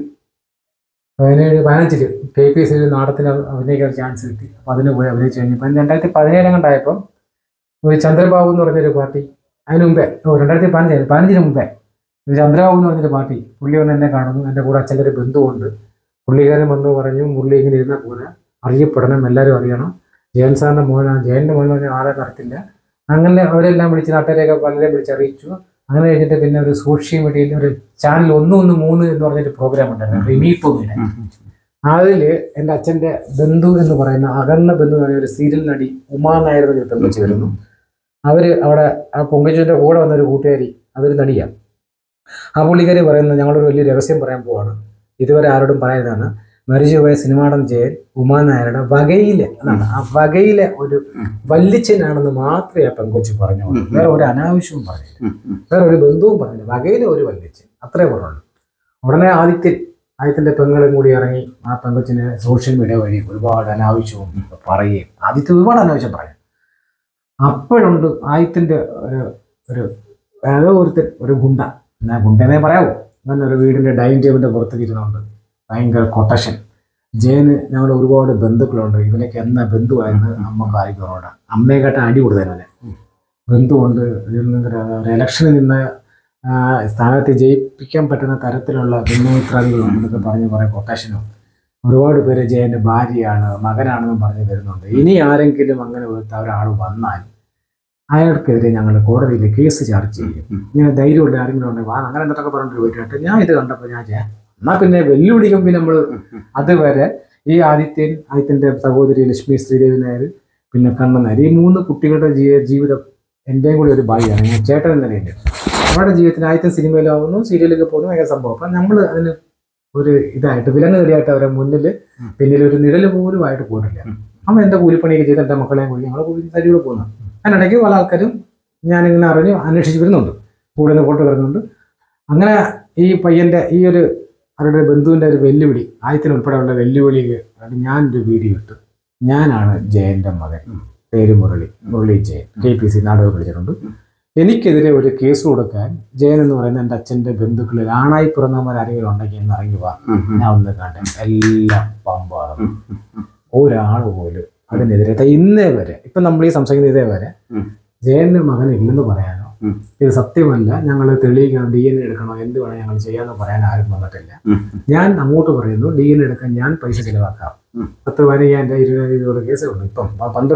15 KPSC നാടകത്തിന് അഭിനയിക്കാൻ ചാൻസ് കിട്ടി. അപ്പം അതിന് പോയി അഭിനയിച്ച് കഴിഞ്ഞപ്പോൾ 2017 കണ്ടായപ്പം ഒരു ചന്ദ്രബാബു എന്ന് പറഞ്ഞൊരു പാർട്ടി, അതിന് മുമ്പേ 2015 മുമ്പേ ചന്ദ്രബാബു എന്ന് പറഞ്ഞൊരു പാർട്ടി, പുള്ളി വന്ന് എന്നെ കാണുന്നു. എൻ്റെ കൂടെ അച്ഛൻ്റെ ഒരു ബന്ധുവുണ്ട്. പുള്ളിക്കാരൻ വന്ന് പറഞ്ഞു, മുരളി ഇങ്ങനെ ഇരുന്നാൽ പോലെ അറിയപ്പെടണം, എല്ലാവരും അറിയണം. ജയൻ സാറിൻ്റെ മോനാണ്. ജയൻ്റെ മോനെന്ന് പറഞ്ഞാൽ ആളെ നടത്തില്ല. അങ്ങനെ അവരെല്ലാം വിളിച്ച് നാട്ടുകാരെയൊക്കെ പലരെയും വിളിച്ചറിയിച്ചു. അങ്ങനെ കഴിഞ്ഞിട്ട് പിന്നെ ഒരു സോഷ്യൽ മീഡിയയിൽ ഒരു ചാനൽ 113 എന്ന് പറഞ്ഞൊരു പ്രോഗ്രാം ഉണ്ടായിരുന്നു, റിമീപ്പൊന്നിയുടെ. അതിൽ എൻ്റെ അച്ഛൻ്റെ ബന്ധു എന്ന് പറയുന്ന അകന്ന ബന്ധു എന്ന് പറയുന്ന ഒരു സീരിയൽ നടി ഉമാ നായർ എന്ന് പെങ്കൊച്ച് വരുന്നു. അവർ അവിടെ ആ പൊങ്കച്ചുവിൻ്റെ കൂടെ വന്നൊരു കൂട്ടുകാരി, അതൊരു നടിയാണ്. ആ പുള്ളിക്കാരി പറയുന്നത്, ഞങ്ങളൊരു വലിയ രഹസ്യം പറയാൻ പോവാണ്, ഇതുവരെ ആരോടും പറയുന്നതാണ്. മരിച്ചുപോയ സിനിമാടൻ ജയൻ ഉമാ നായരുടെ വകയിലെ എന്നാണ്, ആ വകയിലെ ഒരു വല്ലിച്ചനാണെന്ന് മാത്രമേ ആ പെങ്കൊച്ച് പറഞ്ഞോളൂ. വേറെ ഒരു അനാവശ്യവും പറഞ്ഞില്ല, വേറെ ഒരു ബന്ധുവും പറഞ്ഞില്ല. വകയിലെ ഒരു വല്ലിച്ചൻ, അത്രേ പറയുള്ളൂ. ഉടനെ ആദിത്യൻ്റെ പെങ്ങളും കൂടി ഇറങ്ങി ആ പെങ്കൊച്ചിനെ സോഷ്യൽ മീഡിയ വഴി ഒരുപാട് അനാവശ്യവും പറയുകയും, ആദിത്യ ഒരുപാട് അനാവശ്യം പറയാം. അപ്പോഴുണ്ട് ആദിത്യൻ്റെ ഏതോ ഒരു ഗുണ്ട, ഞാൻ ഗുണ്ടെന്നേ പറയാവൂ, അങ്ങനെ ഒരു വീടിൻ്റെ ഡൈനിങ് ടേബിളിൻ്റെ പുറത്തേക്ക് ഇരുന്നുണ്ട് ഭയങ്കര കൊട്ടേഷൻ. ജയന് ഞങ്ങൾ ഒരുപാട് ബന്ധുക്കളുണ്ട്, ഇവനൊക്കെ എന്നാ ബന്ധുവായിരുന്നു അമ്മക്ക് ആയിക്കോട്ടെ. അമ്മയെ കേട്ട അടി കൊടുത്തതിനെ ബന്ധുവുണ്ട്. ഒരു ഇലക്ഷനിൽ നിന്ന് സ്ഥാനത്ത് ജയിപ്പിക്കാൻ പറ്റുന്ന തരത്തിലുള്ള ബന്ധുമിത്രാദികളുണ്ടെന്നൊക്കെ പറഞ്ഞ് കുറേ കൊട്ടേഷനും ഒരുപാട് പേര് ജയൻ്റെ ഭാര്യയാണ് മകനാണെന്നും പറഞ്ഞ് വരുന്നുണ്ട്. ഇനി ആരെങ്കിലും അങ്ങനെ ഒരാൾ വന്നാൽ അയാൾക്കെതിരെ ഞങ്ങൾ കോടതിയിൽ കേസ് ചാർജ് ചെയ്യും. ഇങ്ങനെ ധൈര്യമുള്ള ആരെങ്കിലും ഉണ്ടെങ്കിൽ അങ്ങനെ എന്തൊക്കെ പറഞ്ഞിട്ട് പോയിട്ട് ഞാൻ ഇത് കണ്ടപ്പോൾ ഞാൻ എന്നാൽ പിന്നെ വെല്ലുവിളിക്കും. പിന്നെ നമ്മൾ അതുവരെ ഈ ആദിത്യൻ്റെ സഹോദരി ലക്ഷ്മി ശ്രീദേവി നായർ, പിന്നെ കണ്ണൻ നായർ, ഈ 3 കുട്ടികളുടെ ജീവിതം എൻ്റെയും കൂടി ഒരു ഭാര്യയാണ്, ഞാൻ ചേട്ടൻ എന്ന നിലയിൽ. അവരുടെ ജീവിതത്തിന് ആദ്യത്തെ സിനിമയിലാവുന്നു, സീരിയലിലേക്ക് പോകുന്നു, ഭയങ്കര സംഭവം. അപ്പം നമ്മൾ അതിന് ഒരു ഇതായിട്ട് വിലങ്ങ് തെളിയായിട്ട് അവരെ പിന്നിൽ ഒരു നിഴൽ പോലും ആയിട്ട് പോയിട്ടില്ല. അമ്മ എൻ്റെ കൂലിപ്പണിയൊക്കെ ചെയ്ത് എൻ്റെ മക്കളെയും കൂടി ഞങ്ങൾ കൂലി തരികൂടെ പോകുന്നു. അതിനിടയ്ക്ക് പല ആൾക്കാരും ഞാനിങ്ങനെ അറിഞ്ഞ് അന്വേഷിച്ച് വരുന്നുണ്ട്, കൂടെ നിന്ന് ഫോട്ടോ വരുന്നുണ്ട്. അങ്ങനെ ഈ പയ്യൻ്റെ ഈ ഒരു അവരുടെ ബന്ധുവിൻ്റെ ഒരു വെല്ലുവിളി, ആദ്യത്തിന് ഉൾപ്പെടെയുള്ള വെല്ലുവിളിക്ക് ഞാനൊരു വീഡിയോ ഇട്ടു. ഞാനാണ് ജയൻ്റെ മകൻ, പേര് മുരളി ജയൻ, KPSC നാടകം കളിച്ചിട്ടുണ്ട്. എനിക്കെതിരെ ഒരു കേസ് കൊടുക്കാൻ ജയൻ എന്ന് പറയുന്ന എൻ്റെ അച്ഛൻ്റെ ബന്ധുക്കളിൽ ആണായി പിറന്നവർ ആരെങ്കിലും ഉണ്ടെങ്കിൽ എന്ന് ഇറങ്ങി വാ, ഞാൻ ഒന്ന് കണ്ടേ എല്ലാം പമ്പാണ്. ഒരാൾ പോലും അതിനെതിരെ ഇന്നേ വരെ ഇപ്പം നമ്മൾ ഈ സംസാരിക്കുന്ന ഇതേ വരെ ജയന്റെ മകൻ ഇല്ലെന്ന് പറയാനോ ഇത് സത്യമല്ല ഞങ്ങൾ തെളിയിക്കണം DNA എടുക്കണോ എന്ത് വേണം ഞങ്ങൾ ചെയ്യാന്ന് പറയാൻ ആരും വന്നിട്ടില്ല. ഞാൻ അങ്ങോട്ട് പറയുന്നു DNA എടുക്കാൻ ഞാൻ പൈസ ചിലവാക്കാം. 10-15 20 കേസുണ്ട്. ഇപ്പം പണ്ട്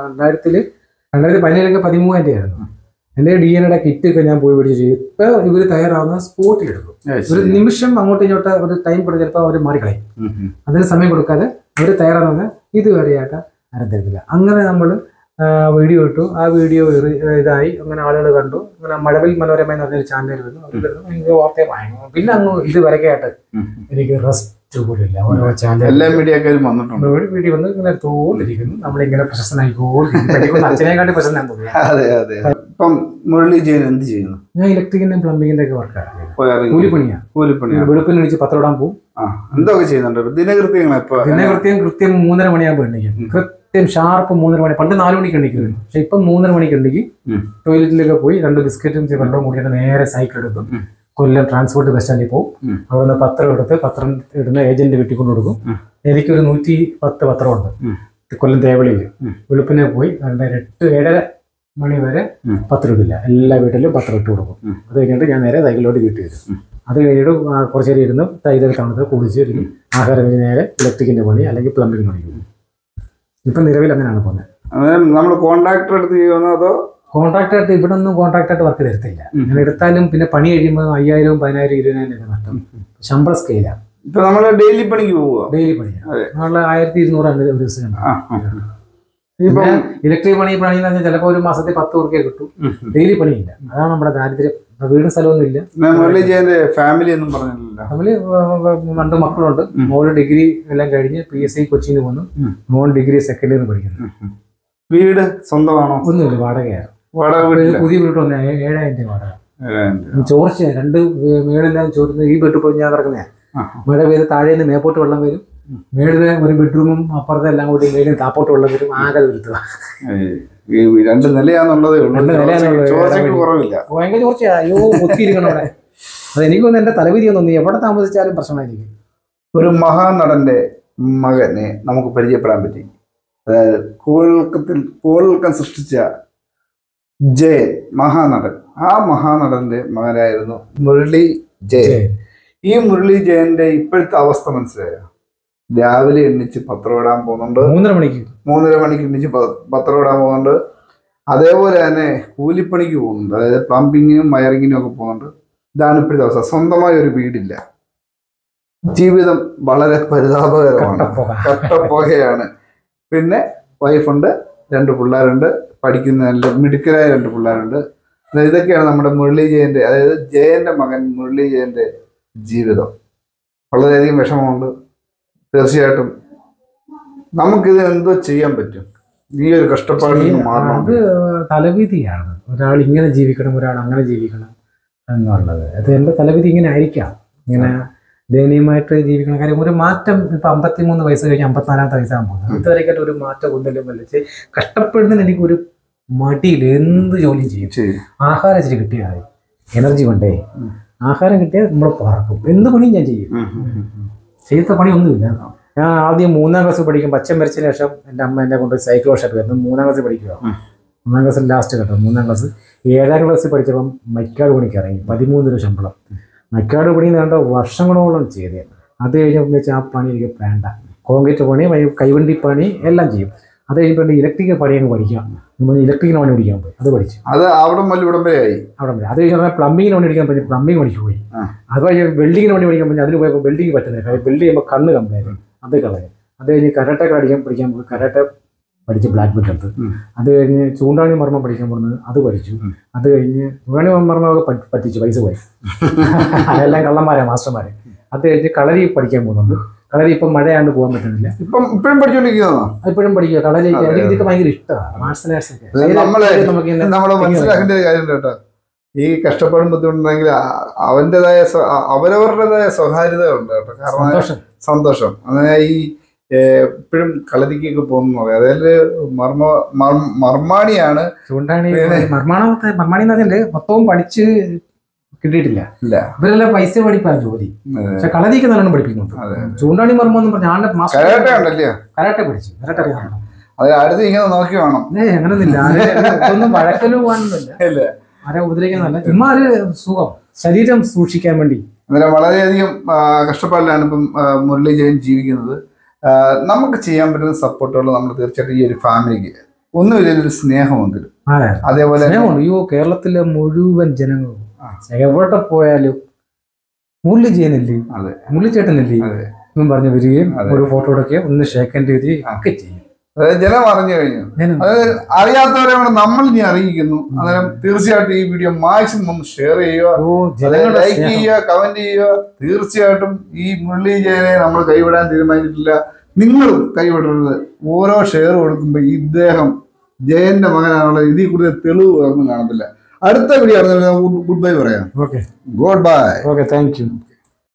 2017 13,000 ആയിരുന്നു. എൻ്റെ DNA കിറ്റ് ഒക്കെ ഞാൻ പോയി പിടിച്ച് ചെയ്യും. ഇപ്പൊ ഇവർ തയ്യാറാവുന്ന സ്പോട്ടിൽ എടുക്കും. ഒരു നിമിഷം അങ്ങോട്ടും ഇങ്ങോട്ട് ഒരു ടൈം കൊടുത്ത് ചിലപ്പോൾ അവർ മാറിക്കളയും. അതിന് സമയം കൊടുക്കാതെ അവർ തയ്യാറാവുന്ന ഇതുവരെയായിട്ട് ആരും തരത്തില്ല. അങ്ങനെ നമ്മൾ വീഡിയോ ഇട്ടു. ആ വീഡിയോ ഇതായി അങ്ങനെ ആളുകൾ കണ്ടു. അങ്ങനെ മഴവിൽ മനോരമ എന്ന് പറഞ്ഞൊരു ചാനൽ വരുന്നു. എനിക്ക് വാർത്തയെ ഭയങ്കര പിന്നെ അങ്ങ് ഇതുവരെയായിട്ട് എനിക്ക് റെസ്റ്റ് പോലില്ല. ഓരോ ചാനൽ എല്ലാ മീഡിയക്കാരും വന്നിട്ടുണ്ട്. വീഡിയോ വന്ന് ഇങ്ങനെ തോന്നിരിക്കുന്നു. നമ്മളിങ്ങനെ പ്രശസ്തനായിക്കോളും. അച്ഛനെക്കാട്ടി പ്രശസ്തനാൻ തോന്നി. ഇപ്പം മുരളി ജയൻ എന്ത് ചെയ്യുന്നു? ഞാൻ ഇലക്ട്രിക്കിന്റെയും പ്ലംബിങ്ങിന്റെ ഒക്കെ വർക്കാണ്. കൂലിപ്പണിയാണ്. വെളുപ്പിന് വിളിച്ച് പത്രോടാൻ പോകും. എന്തൊക്കെ ചെയ്യുന്നുണ്ട്? ദിനകൃത്യം കൃത്യം 3:30 മണിയാകുമ്പോൾ എണ്ണിക്കും. കൃത്യം ഷാർപ്പ് 3:30 മണി. പണ്ട് 4 മണിക്ക് എണ്ണിക്കുന്നു. പക്ഷെ ഇപ്പം 3:30 മണിക്ക് എണ്ണിക്കും. ടോയ്ലറ്റിലൊക്കെ പോയി 2 ബിസ്ക്കറ്റും വെള്ളവും കൂടിയിട്ട് നേരെ സൈക്കിൾ എടുക്കും. കൊല്ലം ട്രാൻസ്പോർട്ട് ബസ് സ്റ്റാൻഡിൽ പോകും. അവിടെ നിന്ന് പത്രം എടുത്ത് പത്രം ഇടുന്ന ഏജന്റ് വെട്ടിക്കൊണ്ട് കൊടുക്കും. എനിക്കൊരു 110 പത്രമുണ്ട് കൊല്ലം തേവളിയിൽ. വെളുപ്പിനെ പോയി 7:30 മണി വരെ പത്രം ഇടില്ല. എല്ലാ വീട്ടിലും പത്രം ഇട്ട് കൊടുക്കും. അത് കഴിഞ്ഞിട്ട് ഞാൻ നേരെ സൈക്കിളിലോട്ട് വീട്ടിൽ വരും. അത് കഴിഞ്ഞിട്ട് കുറച്ച് നേരം ഇരുന്ന് തൈതൽ തണുത്ത് കുളിച്ച് വരും. ആഹാരം കഴിഞ്ഞ് നേരെ ഇലക്ട്രിക്കിന്റെ പണി അല്ലെങ്കിൽ പ്ലംബിംഗ് പണി. ഇപ്പം നിലവിൽ അങ്ങനെയാണ് പോകുന്നത്. നമ്മൾ കോൺട്രാക്ടർ എടുത്ത് ചെയ്യുന്നോ അതോ? കോൺട്രാക്ടറായിട്ട് ഇവിടെ ഒന്നും കോൺട്രാക്ടറായിട്ട് വർക്ക് തരത്തില്ല. ഞാൻ എടുത്താലും പിന്നെ പണി കഴിയുമ്പോൾ 5,000 10,000 20,000 ഒക്കെ നഷ്ടം. ശമ്പള സ്കെയിലാണ്. ഇപ്പൊ നമ്മള് ഡെയിലി പണിക്ക് പോവുക. ഡെയിലി പണിയാണ്. നമ്മള് 1,200 ഒരു ദിവസം. പിന്നെ ഇലക്ട്രിക് പണി എന്ന് പറഞ്ഞാൽ ചിലപ്പോൾ ഒരു മാസത്തിൽ 10 രൂപ കിട്ടും. ഡെയിലി പണിയില്ല. അതാണ് നമ്മുടെ ദാരിദ്ര്യം. വീടും സ്ഥലമൊന്നും ഇല്ല. ഫാമിലി ഒന്നും പറഞ്ഞില്ല. ഫാമിലി 2 മക്കളുണ്ട്. മോള് ഡിഗ്രി എല്ലാം കഴിഞ്ഞ് PSC കൊച്ചിയിൽ വന്നു. മോൻ ഡിഗ്രി സെക്കൻഡ് ഇയർ പഠിക്കുന്നു. വീട് സ്വന്തമാണോ? ഒന്നുമില്ല, വാടകയാണ്. പുതിയ വീട് വന്ന 7,000 രൂപ വാടക. ചോർച്ച 2 മേളെല്ലാം ചോർന്ന് ഈ ബെഡ് പോയി ഞാൻ കിടക്കുന്നതാണ്. മഴ പെയ്ത് താഴെ നിന്ന് മേപ്പോട്ട് വെള്ളം വരും. മേളില് ഒരു ബെഡ്റൂമും അപ്പുറത്തെ എല്ലാം കൂടി മേളിൽ താപ്പോട്ട് വെള്ളം വരും. ആകെ വരുത്തുക. 2 നിലയാന്നുള്ളതേ ഉള്ളൂ. ഭയങ്കര ചോർച്ചയാ. അയ്യോ ഒത്തിരിക്കണം അവിടെ. അതെനിക്കൊന്നും എന്റെ തലവിധി ഒന്നും എവിടെ താമസിച്ചാലും പ്രശ്നമായിരിക്കും. ഒരു മഹാനടന്റെ മകനെ നമുക്ക് പരിചയപ്പെടാൻ പറ്റി. അതായത് കോളിളക്കം സൃഷ്ടിച്ച ജയൻ മഹാനടൻ. ആ മഹാനടന്റെ മകനായിരുന്നു മുരളി ജയൻ. ഈ മുരളി ജയന്റെ ഇപ്പോഴത്തെ അവസ്ഥ മനസ്സിലായോ? രാവിലെ എണ്ണിച്ച് പത്രം ഇടാൻ പോകുന്നുണ്ട്. 3:30 മണിക്ക് എണ്ണിച്ച് പത്രം ഇടാൻ പോകുന്നുണ്ട്. അതേപോലെ തന്നെ കൂലിപ്പണിക്ക് പോകുന്നുണ്ട്. അതായത് പ്ലംബിങ്ങിനും വയറിങ്ങിനും ഒക്കെ പോകുന്നുണ്ട്. ഇതാണ് ഇപ്പോഴത്തെ അവസ്ഥ. സ്വന്തമായ ഒരു വീടില്ല. ജീവിതം വളരെ പരിതാപകരമാണ്. കട്ടപ്പോകയാണ്. പിന്നെ വൈഫുണ്ട്, 2 പിള്ളേരുണ്ട്. പഠിക്കുന്ന നല്ല മിടുക്കരായ 2 പിള്ളേരുണ്ട്. ഇതൊക്കെയാണ് നമ്മുടെ മുരളി ജയന്റെ, അതായത് ജയന്റെ മകൻ മുരളി ജയന്റെ ജീവിതം. വളരെയധികം വിഷമമുണ്ട്. തീർച്ചയായിട്ടും നമുക്കിത് എന്തോ ചെയ്യാൻ പറ്റും. ഈ ഒരു കഷ്ടപ്പാടിൽ മാറണം. അത് തലവിധിയാണ്. ഒരാൾ ഇങ്ങനെ ജീവിക്കണം, ഒരാൾ അങ്ങനെ ജീവിക്കണം എന്നുള്ളത്. അത് എൻ്റെ തലവിധി ഇങ്ങനെ ആയിരിക്കാം. ഇങ്ങനെ ദയനീയമായിട്ട് ജീവിക്കണം. കാര്യം ഒരു മാറ്റം ഇപ്പം 53 വയസ്സ് കഴിഞ്ഞ് 54ാമത്തെ വയസ്സാകുമ്പോൾ ഇതുവരെയൊക്കെ ഒരു മാറ്റം കൊണ്ടല്ലോ വലിച്ച് കഷ്ടപ്പെടുന്നതിന് എനിക്കൊരു മടിയിൽ എന്ത് ജോലിയും ചെയ്യും. ആഹാരം ഇച്ചിരി കിട്ടിയാൽ മതി. എനർജി വേണ്ടേ? ആഹാരം കിട്ടിയാൽ നമ്മൾ പറക്കും. എന്ത് പണിയും ഞാൻ ചെയ്യും. ചെയ്ത പണിയൊന്നുമില്ല. ഞാൻ ആദ്യം 3ാം ക്ലാസ് പഠിക്കും. അച്ഛൻ മരിച്ചതിന് ശേഷം എൻ്റെ അമ്മ എന്നെ കൊണ്ട് സൈക്കിൾ വർഷോപ്പ് വരുന്നത് 3ാം ക്ലാസ്സിൽ പഠിക്കുക. 3ാം ക്ലാസ്സിൽ ലാസ്റ്റ് കേട്ടോ. 3ാം ക്ലാസ് 7ാം ക്ലാസ്സിൽ പഠിച്ചപ്പം മൈക്കാട് പണിക്ക് ഇറങ്ങി. 13 രൂപ ശമ്പളം. മൈക്കാട് പണി വേണ്ട വർഷങ്ങളോളം ചെയ്തേ. അത് കഴിഞ്ഞപ്പോൾ വെച്ചാൽ ആ പണി എനിക്ക് വേണ്ട. കോൺക്രീറ്റ് പണി, കൈവണ്ടി പണി എല്ലാം ചെയ്യും. അത് കഴിഞ്ഞപ്പോൾ ഇലക്ട്രിക്കൽ പണി അങ്ങ് പഠിക്കാം. ഇലക്ട്രിക്കിന് പണി പഠിക്കാൻ പോയി. അത് പഠിച്ചു. അത് അവിടെ വരെ. അത് കഴിഞ്ഞാൽ പ്ലംബിങ്ങിന് പണി പഠിക്കാൻ പറ്റും. പ്ലംബിങ് പഠിച്ചു പോയി. അത് കഴിഞ്ഞ് വെൽഡിങ്ങിന് പണി പഠിക്കാൻ പറ്റും. അതിന് പോയപ്പോൾ വെൽഡിങ് പറ്റുന്നില്ല. വെൽഡ് ചെയ്യുമ്പോൾ കണ്ണ് കംപ്ലൈൻറ്റ്. അത് കളയും. അത് കഴിഞ്ഞ് കരാട്ടെ പഠിക്കാൻ പോയി. കരാട്ടെ പഠിച്ച് ബ്ലാക്ക് ബെൽറ്റ് എടുത്ത്. അത് കഴിഞ്ഞ് ചൂണ്ടാണി മർമ്മം പഠിക്കാൻ പോകുന്നത്. അത് പഠിച്ചു. അത് കഴിഞ്ഞ് ചൂണ്ടാണി മർമ്മമൊക്കെ പറ്റിച്ചു. പൈസ പോയി. അതെല്ലാം കള്ളന്മാരാണ്, മാസ്റ്റർമാരെ. അത് കഴിഞ്ഞ് കളരി പഠിക്കാൻ പോകുന്നുണ്ട്. കളരി ഇപ്പം മഴയാണ്ട് പോകാൻ പറ്റുന്നില്ല. ഇപ്പോഴും പഠിച്ചുകൊണ്ടിരിക്കുന്നതാണോ? ഇപ്പോഴും പഠിക്കുക. കളരി ഇതൊക്കെ ഭയങ്കര ഇഷ്ടമാണ്. മാർഷൽ ആർട്സ് ഒക്കെ നമ്മള് മനസ്സിലാക്കേണ്ട ഒരു കാര്യം കേട്ടോ. ഈ കഷ്ടപ്പാടും ബുദ്ധിമുട്ടുണ്ടെങ്കിൽ അവരുടേതായ സ്വകാര്യത ഉണ്ട് കേട്ടോ. കാരണം സന്തോഷം. അങ്ങനെ ഈ എപ്പോഴും കളരിക്കൊക്കെ പോകുന്നു പറയാം. അതായത് മർമാണിയാണ്. ചൂണ്ടാണി മർമാണി എന്നതിന്റെ മൊത്തവും പഠിച്ച് കിട്ടിയിട്ടില്ല. ഇവരെല്ലാം പൈസ പഠിപ്പാണ് ജോലി. പക്ഷെ കളരിക്ക് നല്ലോണം പഠിപ്പിക്കുന്നുണ്ട്. ചൂണ്ടാണി മർമ്മ എന്ന് പറഞ്ഞ ആളുടെ കരാട്ടെ പഠിച്ചു. കരാട്ടെ അറിയാമോ? അടുത്ത് ഇങ്ങനെ നോക്കി വേണം. അങ്ങനൊന്നുമില്ല. ഒന്നും വഴക്കലും പോകാനൊന്നുമില്ല. ആരെ ഉപദ്രവിക്കാനല്ല. ചുമ്മാ ഒരു സുഖം, ശരീരം സൂക്ഷിക്കാൻ വേണ്ടി. അന്നേരം വളരെയധികം കഷ്ടപ്പാടിലാണ് ഇപ്പം മുരളി ജയൻ ജീവിക്കുന്നത്. നമുക്ക് ചെയ്യാൻ പറ്റുന്ന സപ്പോർട്ടുകൾ നമ്മൾ തീർച്ചയായിട്ടും ഈ ഒരു ഫാമിലിക്ക് ഒന്നുമില്ലൊരു സ്നേഹമെങ്കിലും. അതേപോലെ അയ്യോ, കേരളത്തിലെ മുഴുവൻ ജനങ്ങളും എവിടെ പോയാലും മുരളി ജയനല്ലേ, മുരളി ചേട്ടനല്ലേ എന്നും പറഞ്ഞ് വരികയും ഒരു ഫോട്ടോ എടുക്കുകയും ഒന്ന് ഷേക്ക് ഹാൻഡ് ചെയ്യുകയും ഒക്കെ ചെയ്യും. അതായത് ജനം അറിഞ്ഞു കഴിഞ്ഞു. അതായത് അറിയാത്തവരെ നമ്മൾ ഇനി അറിയിക്കുന്നു. അന്നേരം തീർച്ചയായിട്ടും ഈ വീഡിയോ മാക്സിമം ഒന്ന് ഷെയർ ചെയ്യുക, ലൈക്ക് ചെയ്യുക, കമന്റ് ചെയ്യുക. തീർച്ചയായിട്ടും ഈ മുരളി ജയനെ നമ്മൾ കൈവിടാൻ തീരുമാനിച്ചിട്ടില്ല. നിങ്ങളും കൈവിടരുത്. ഓരോ ഷെയർ കൊടുക്കുമ്പോൾ ഇദ്ദേഹം ജയന്റെ മകനാണുള്ള ഇതിൽ കൂടുതൽ തെളിവ് ഒന്നും കാണത്തില്ല. അടുത്ത വീഡിയോ ഗുഡ് ബൈ പറയാം. Okay, good bye. Okay, thank U.